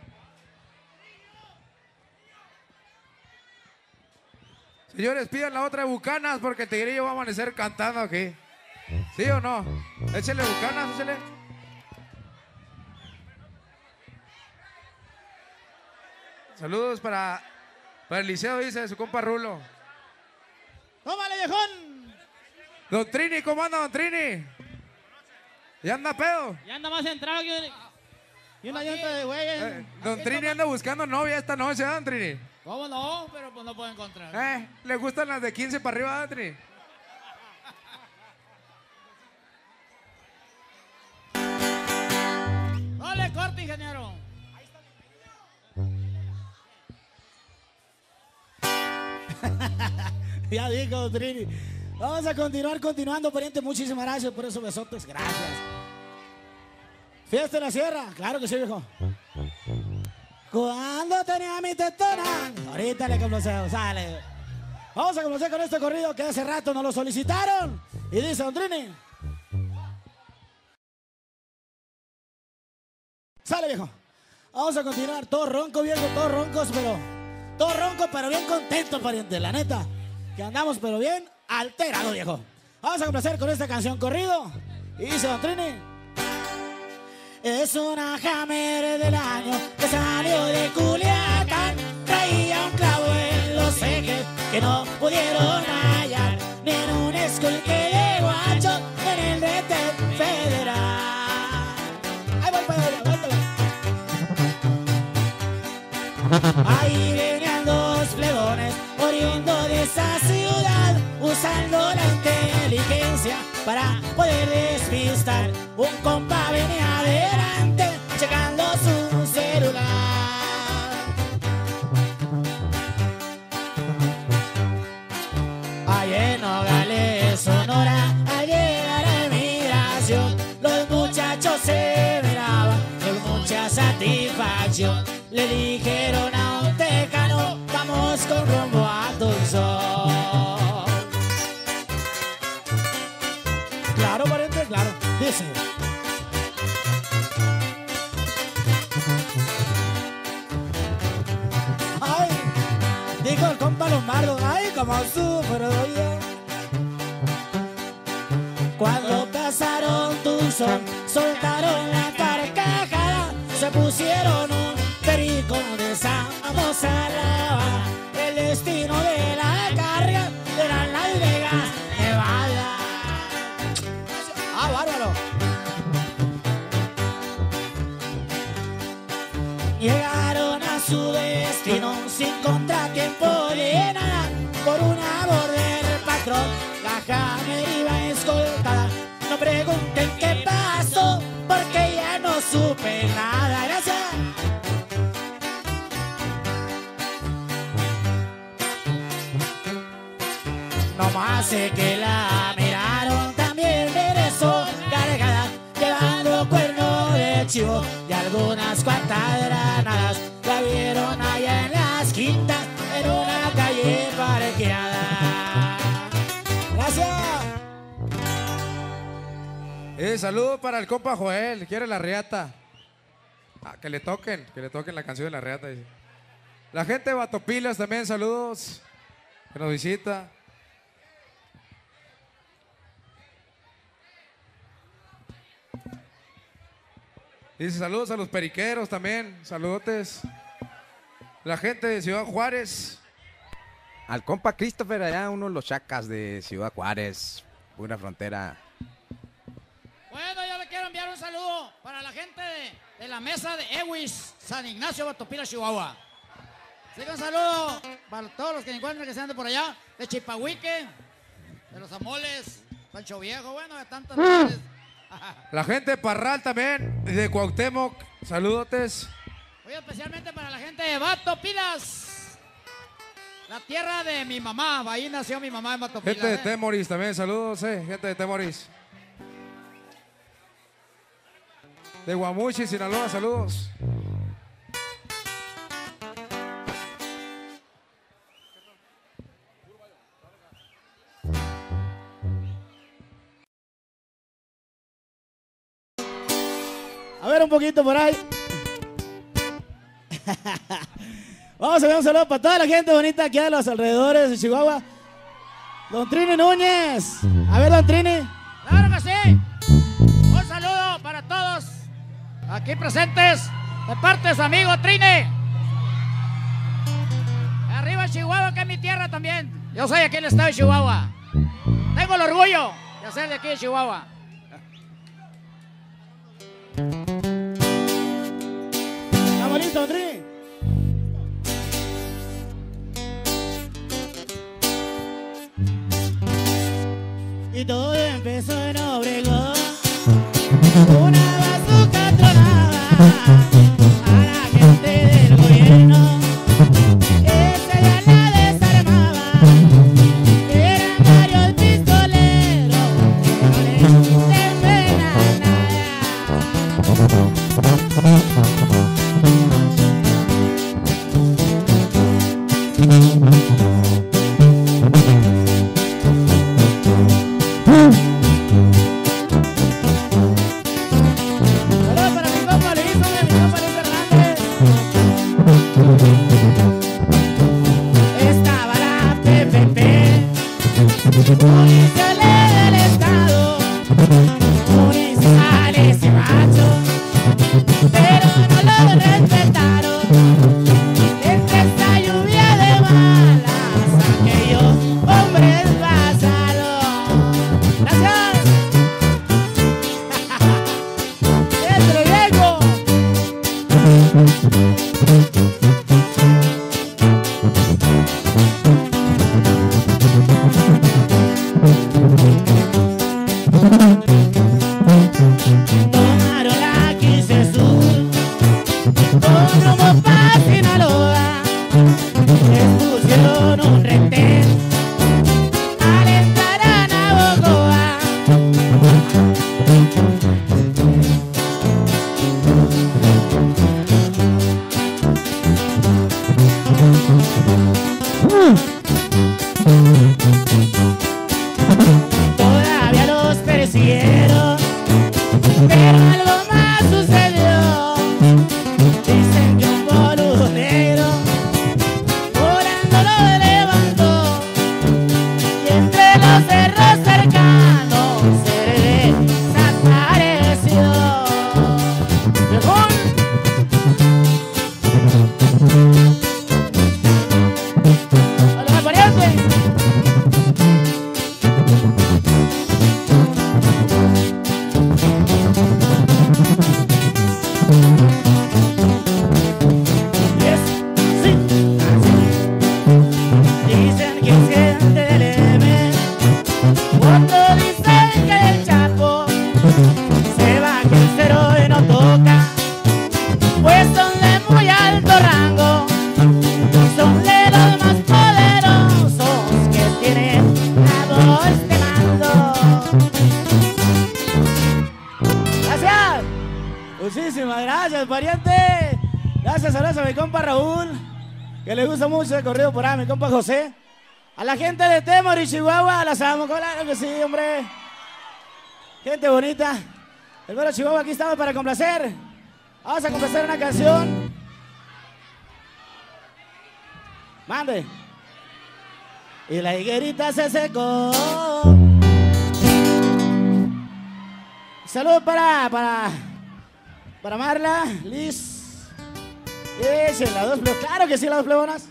B: Señores, pidan la otra de Bucanas porque el Tigrillo va a amanecer cantando aquí. ¿Sí o no? Échale Bucanas, échale. Saludos para el liceo, dice su compa Rulo.
C: ¡Tómale, viejón!
B: Don Trini, ¿cómo anda, Don Trini? ¿Ya anda pedo?
C: Ya anda más centrado que una llanta de güey.
B: Don Trini anda buscando novia esta noche, Don Trini.
C: ¿Cómo no? Pero pues no puedo encontrar.
B: ¿Le gustan las de 15 para arriba, Don Trini?
C: No le corte, ingeniero.
A: Ya dijo Trini. Vamos a continuando, pariente. Muchísimas gracias por esos besotes. Gracias. Fiesta en la sierra. Claro que sí, viejo. Cuando tenía mi tetona. Ahorita le complacemos, sale. Vamos a comenzar con este corrido que hace rato nos lo solicitaron. Y dice Don Trini. Sale, viejo. Vamos a continuar. Todos roncos, viejo, todos roncos, pero bien contentos, pariente. La neta, que andamos, pero bien alterados, viejo. Vamos a complacer con esta canción corrido. Y dice Don Trini. Es una Hammer del año que salió de Culiacán. Traía un clavo en los ejes que no pudieron hallar, ni en un school que llegó a Guacho en el Retén Federal. Ahí voy, ahí venían dos plebones oriundo de esa ciudad, usando la inteligencia para poder despistar. Un compa venía adelante checando su celular. Ahí en Nogales, Sonora, al llegar a inmigración, los muchachos se miraban con mucha satisfacción. Le dijeron a un tecano, vamos con rumbo a Tucson. Claro, pariente, claro. Dice. Ay, dijo el compa Lombardo, ay, como sufro yo. Cuando pasaron Tucson, soltaron la carcajada, se pusieron un perico de Samos a la. El destino de la carga era Las Vegas, Nevada. ¡Ah, bárbaro! Llegaron a su destino sin contratiempo de nada. Por una border patrón, la Hammer iba escoltada. No pregunten qué pasó, porque ya no supe nada. Gracias. Nomás sé que la miraron, también regresó cargada, llevando cuerno de chivo y algunas cuantas granadas. La vieron allá en las quintas, en una calle parqueada. Gracias.
B: Saludo para el compa Joel, quiere la riata. Que le toquen la canción de la riata. Dice. La gente de Batopilas también, saludos, que nos visita. Dice saludos a los periqueros también, saludotes. La gente de Ciudad Juárez.
E: Al compa Christopher allá, uno de los chacas de Ciudad Juárez, una frontera
C: saludo para la gente de la mesa de Ewis, San Ignacio, Batopila, Chihuahua. Así que un saludo para todos los que encuentren que sean de por allá, de Chipahuique, de los Amoles, Rancho Viejo, bueno, de tantos lugares.
B: La gente de Parral también, de Cuauhtémoc, saludotes.
C: Muy especialmente para la gente de Batopilas, la tierra de mi mamá. Ahí nació mi mamá en Batopilas.
B: Gente de Temoris también, saludos, gente de Temoris. De Guamuchi, Sinaloa, saludos.
A: A ver un poquito por ahí. Vamos a ver un saludo para toda la gente bonita aquí a los alrededores de Chihuahua. Don Trini Núñez. A ver, don Trini.
C: Claro que sí. Un saludo para todos aquí presentes de parte de su amigo Trine. Arriba Chihuahua, que es mi tierra también. Yo soy aquí en el estado de Chihuahua. Tengo el orgullo de ser de aquí de Chihuahua.
A: ¿Estamos listos, don Trini? Y todo empezó en Obregón. Una bazuca tronaba a la gente del gobierno. Esa ya la desarmaba. Eran varios pistoleros que no les pena Saludos para mi compa Luis, hombre, mi compa Luis Hernández. Estaba la PPP, municipales del estado, municipales y machos, pero no lo respetaron. Entre esta lluvia de balas, aquellos hombres pasaron. Gracias. ¡Dentro, viejo! Tomaron la 15 Sur con rumbo pa' Sinaloa. Les pusieron un retén al entrar a Navojoa. Todavía los persiguieron, pero algo más sucedió. Dicen que un boludo negro volando lo levantó, y entre los cerros cercanos se desapareció. ¡Viejón! ¡Hola, pariente! Yes, sí, así. Dicen que es gente del M, cuando dicen que el Chapo se va que el cero y no toca, pues son de muy alto rango, son de los más poderosos que tienen la voz de mando. Gracias. Muchísimas gracias, pariente. Gracias, saludos a mi compa Raúl, que le gusta mucho el corrido por ahí, a mi compa José. A la gente de Temoris, Chihuahua, las amo, claro que sí, hombre. Gente bonita. El Güero Chihuahua, aquí estamos para complacer. Vamos a complacer una canción. Mande. Y la higuerita se secó. Saludos para Marla, Liz. Las dos plebonas. Claro que sí, las dos plebonas.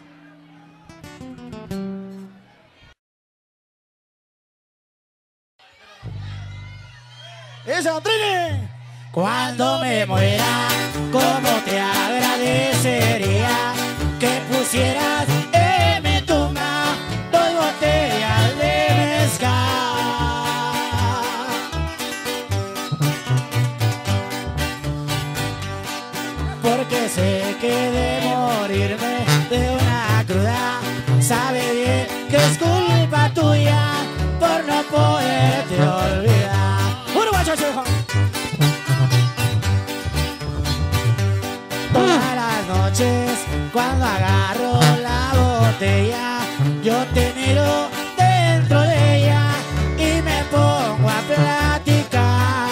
A: ¡Esa, Trini! Cuando me muera, cómo te agradecería que pusieras en mi tumba 2 botellas de mezcal. Porque sé que de morirme de una cruda, sabe bien que es culpa tuya por no poderte olvidar. ¡Uno, muchacho! Todas las noches cuando agarro la botella, yo te miro dentro de ella y me pongo a platicar.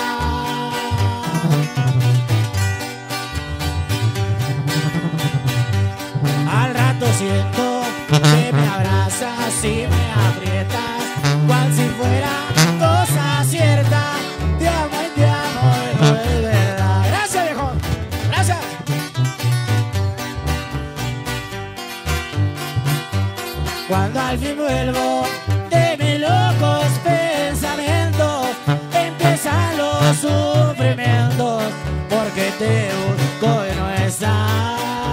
A: Al rato siento que me abrazas y me aprietas, cual si fuera cosa cierta. Te amo y te amo y no es verdad. Gracias, viejo. Gracias. Cuando al fin vuelvo de mis locos pensamientos, empiezan los sufrimientos, porque te busco y no estás.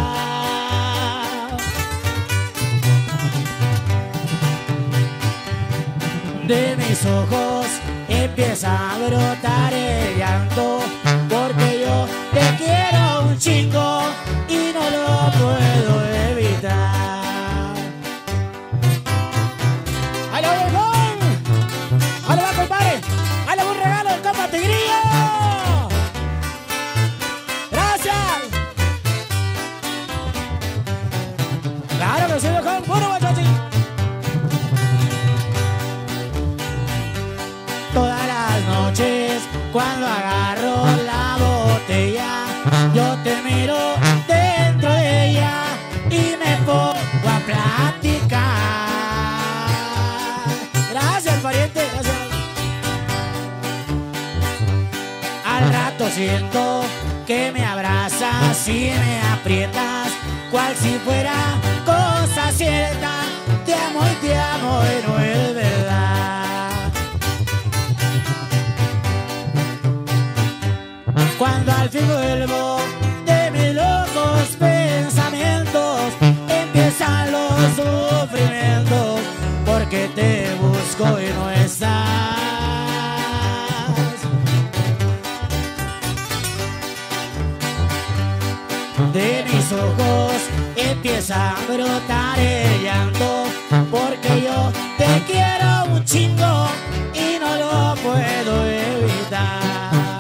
A: De mis ojos empieza a brotar el llanto, porque yo te quiero un chingo y no lo puedo evitar. ¡Ahí lo voy, ahí lo va, compadre! ¡Ahí le voy un regalo del compa Tigrillo! ¡Gracias! ¡Claro que sí, viejón! ¡Puro muchachos! Todas las noches cuando agarro la botella, yo te miro dentro de ella y me pongo a platicar. Gracias, pariente, gracias. Al rato siento que me abrazas y me aprietas, cual si fuera cosa cierta. Te amo y no es verdad. Cuando al fin vuelvo de mis locos pensamientos, empiezan los sufrimientos, porque te busco y no estás. De mis ojos empieza a brotar el llanto, porque yo te quiero un chingo y no lo puedo evitar.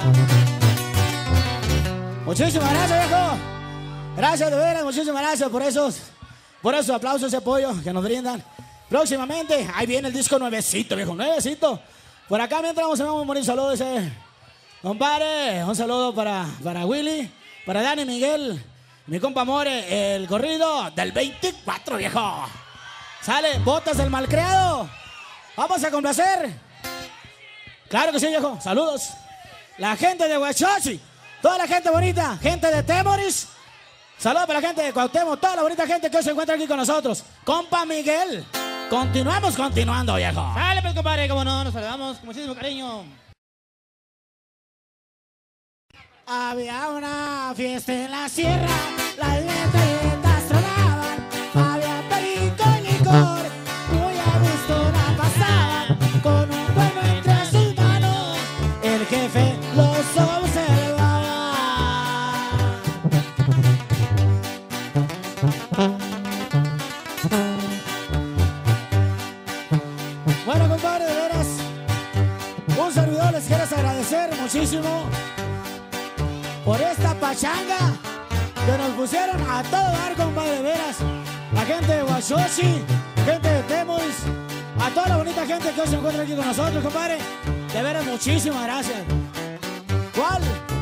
A: Muchísimas gracias, viejo. Gracias de veras, muchísimas gracias por esos aplausos y apoyo que nos brindan. Próximamente, ahí viene el disco nuevecito, viejo, nuevecito. Por acá mientras vamos a un bonito saludo, dice, compadre, un saludo para Willy, para Dani Miguel, mi compa More, el corrido del 24, viejo. Sale, botas del malcriado. Vamos a complacer. Claro que sí, viejo, saludos. La gente de Huachochi. Toda la gente bonita, gente de Temoris. Saludos para la gente de Cuauhtémoc, toda la bonita gente que hoy se encuentra aquí con nosotros. Compa Miguel, continuando, viejo.
C: Dale, pues, compadre, como no, nos saludamos con muchísimo cariño.
A: Había una fiesta en la sierra, las metralletas tronaban, había perico y licor, muy a gusto la pasaban, con un cuerno entre sus manos, el jefe los observaba. Bueno, compadre, de veras, un servidor les quiero agradecer muchísimo por esta pachanga que nos pusieron a todo dar, compadre, de veras. La gente de Huachochi, gente de Temoris, a toda la bonita gente que hoy se encuentra aquí con nosotros, compadre. De veras, muchísimas gracias. ¿Cuál?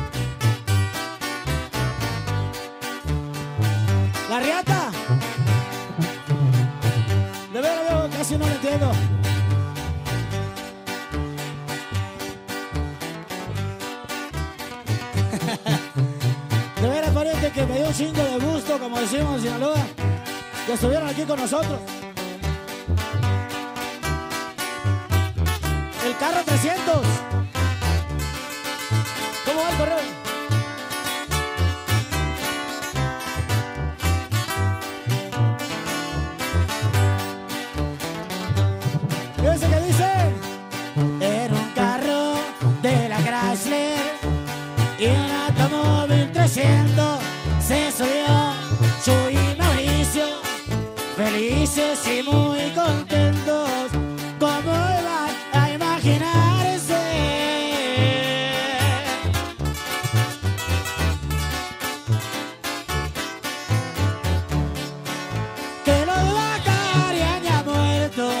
A: ¿La riata? De veras, viejo, casi no lo entiendo. De veras, pariente, que me dio un chingo de gusto, como decimos en Sinaloa, que estuvieron aquí con nosotros. El carro 300. ¿Cómo va el correo? felices y muy contentos, como iban a imaginarse que los bajarían ya muertos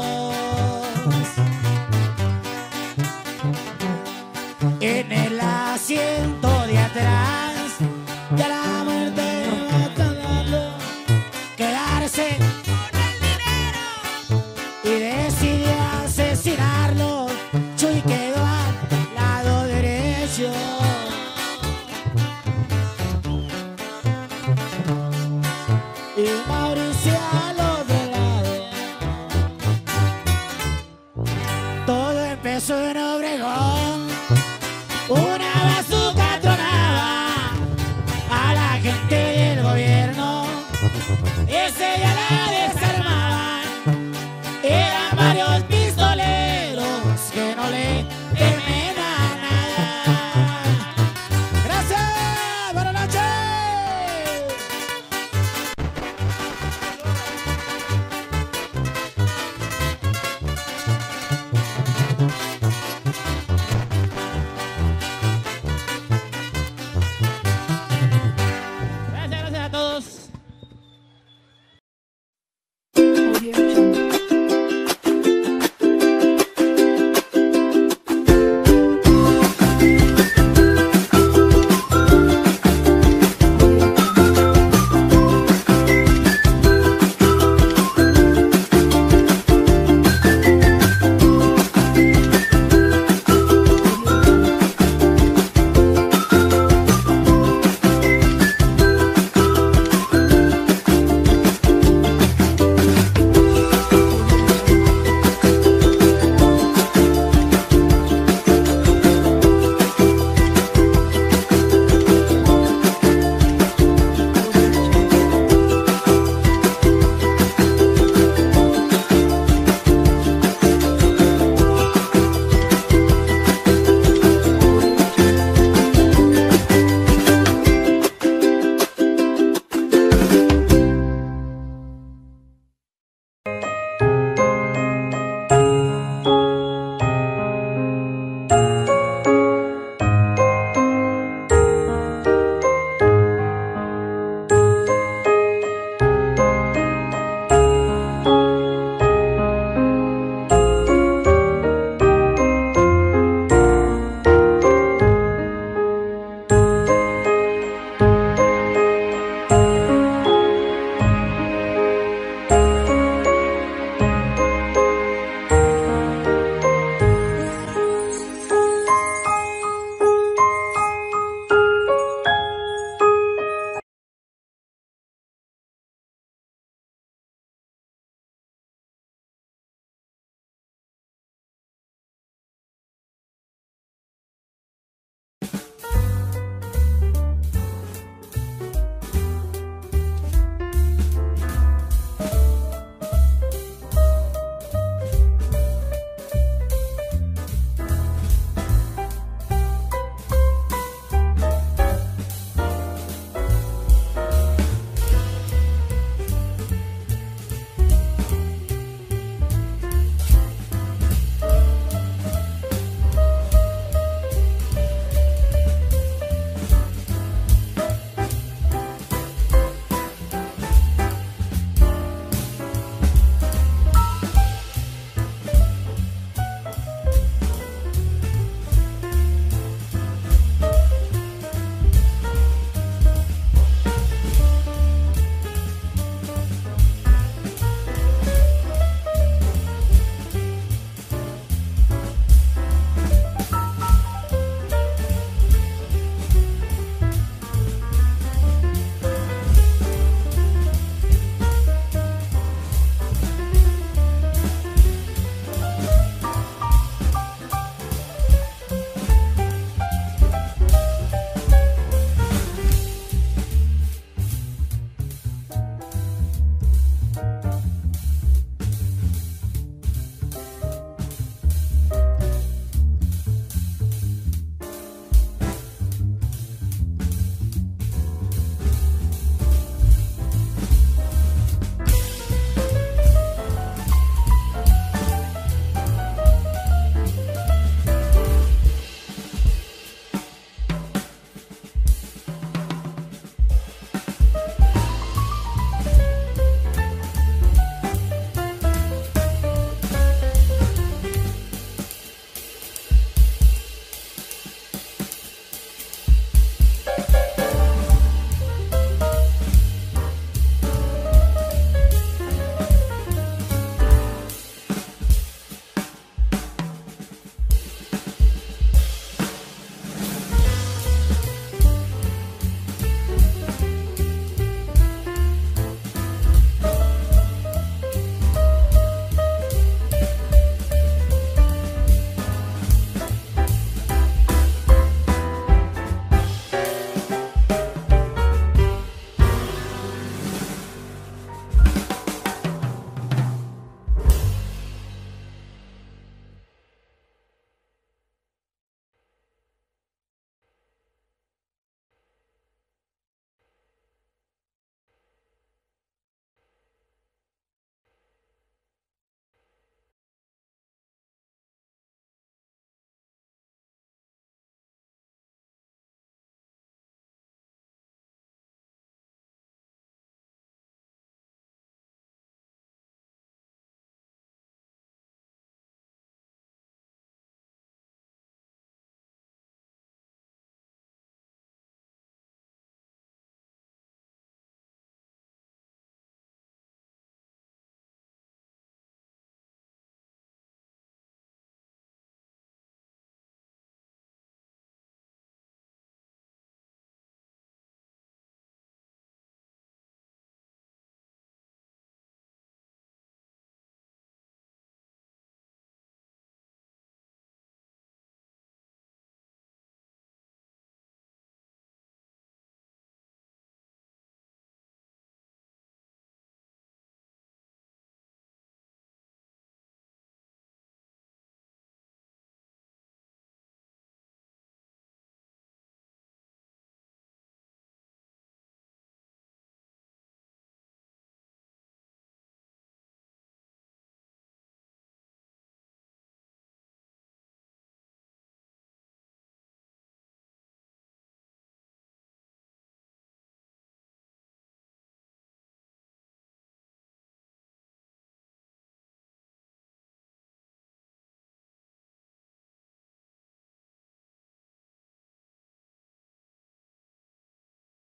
A: en el asiento de atrás. Ya la muerte va tratando quedarse con el dinero y decidió asesinarlo. Chuy quedó al lado derecho y Mauricio al otro lado. Todo empezó en Obregón. Una bazuca tronaba a la gente del gobierno. Ese ya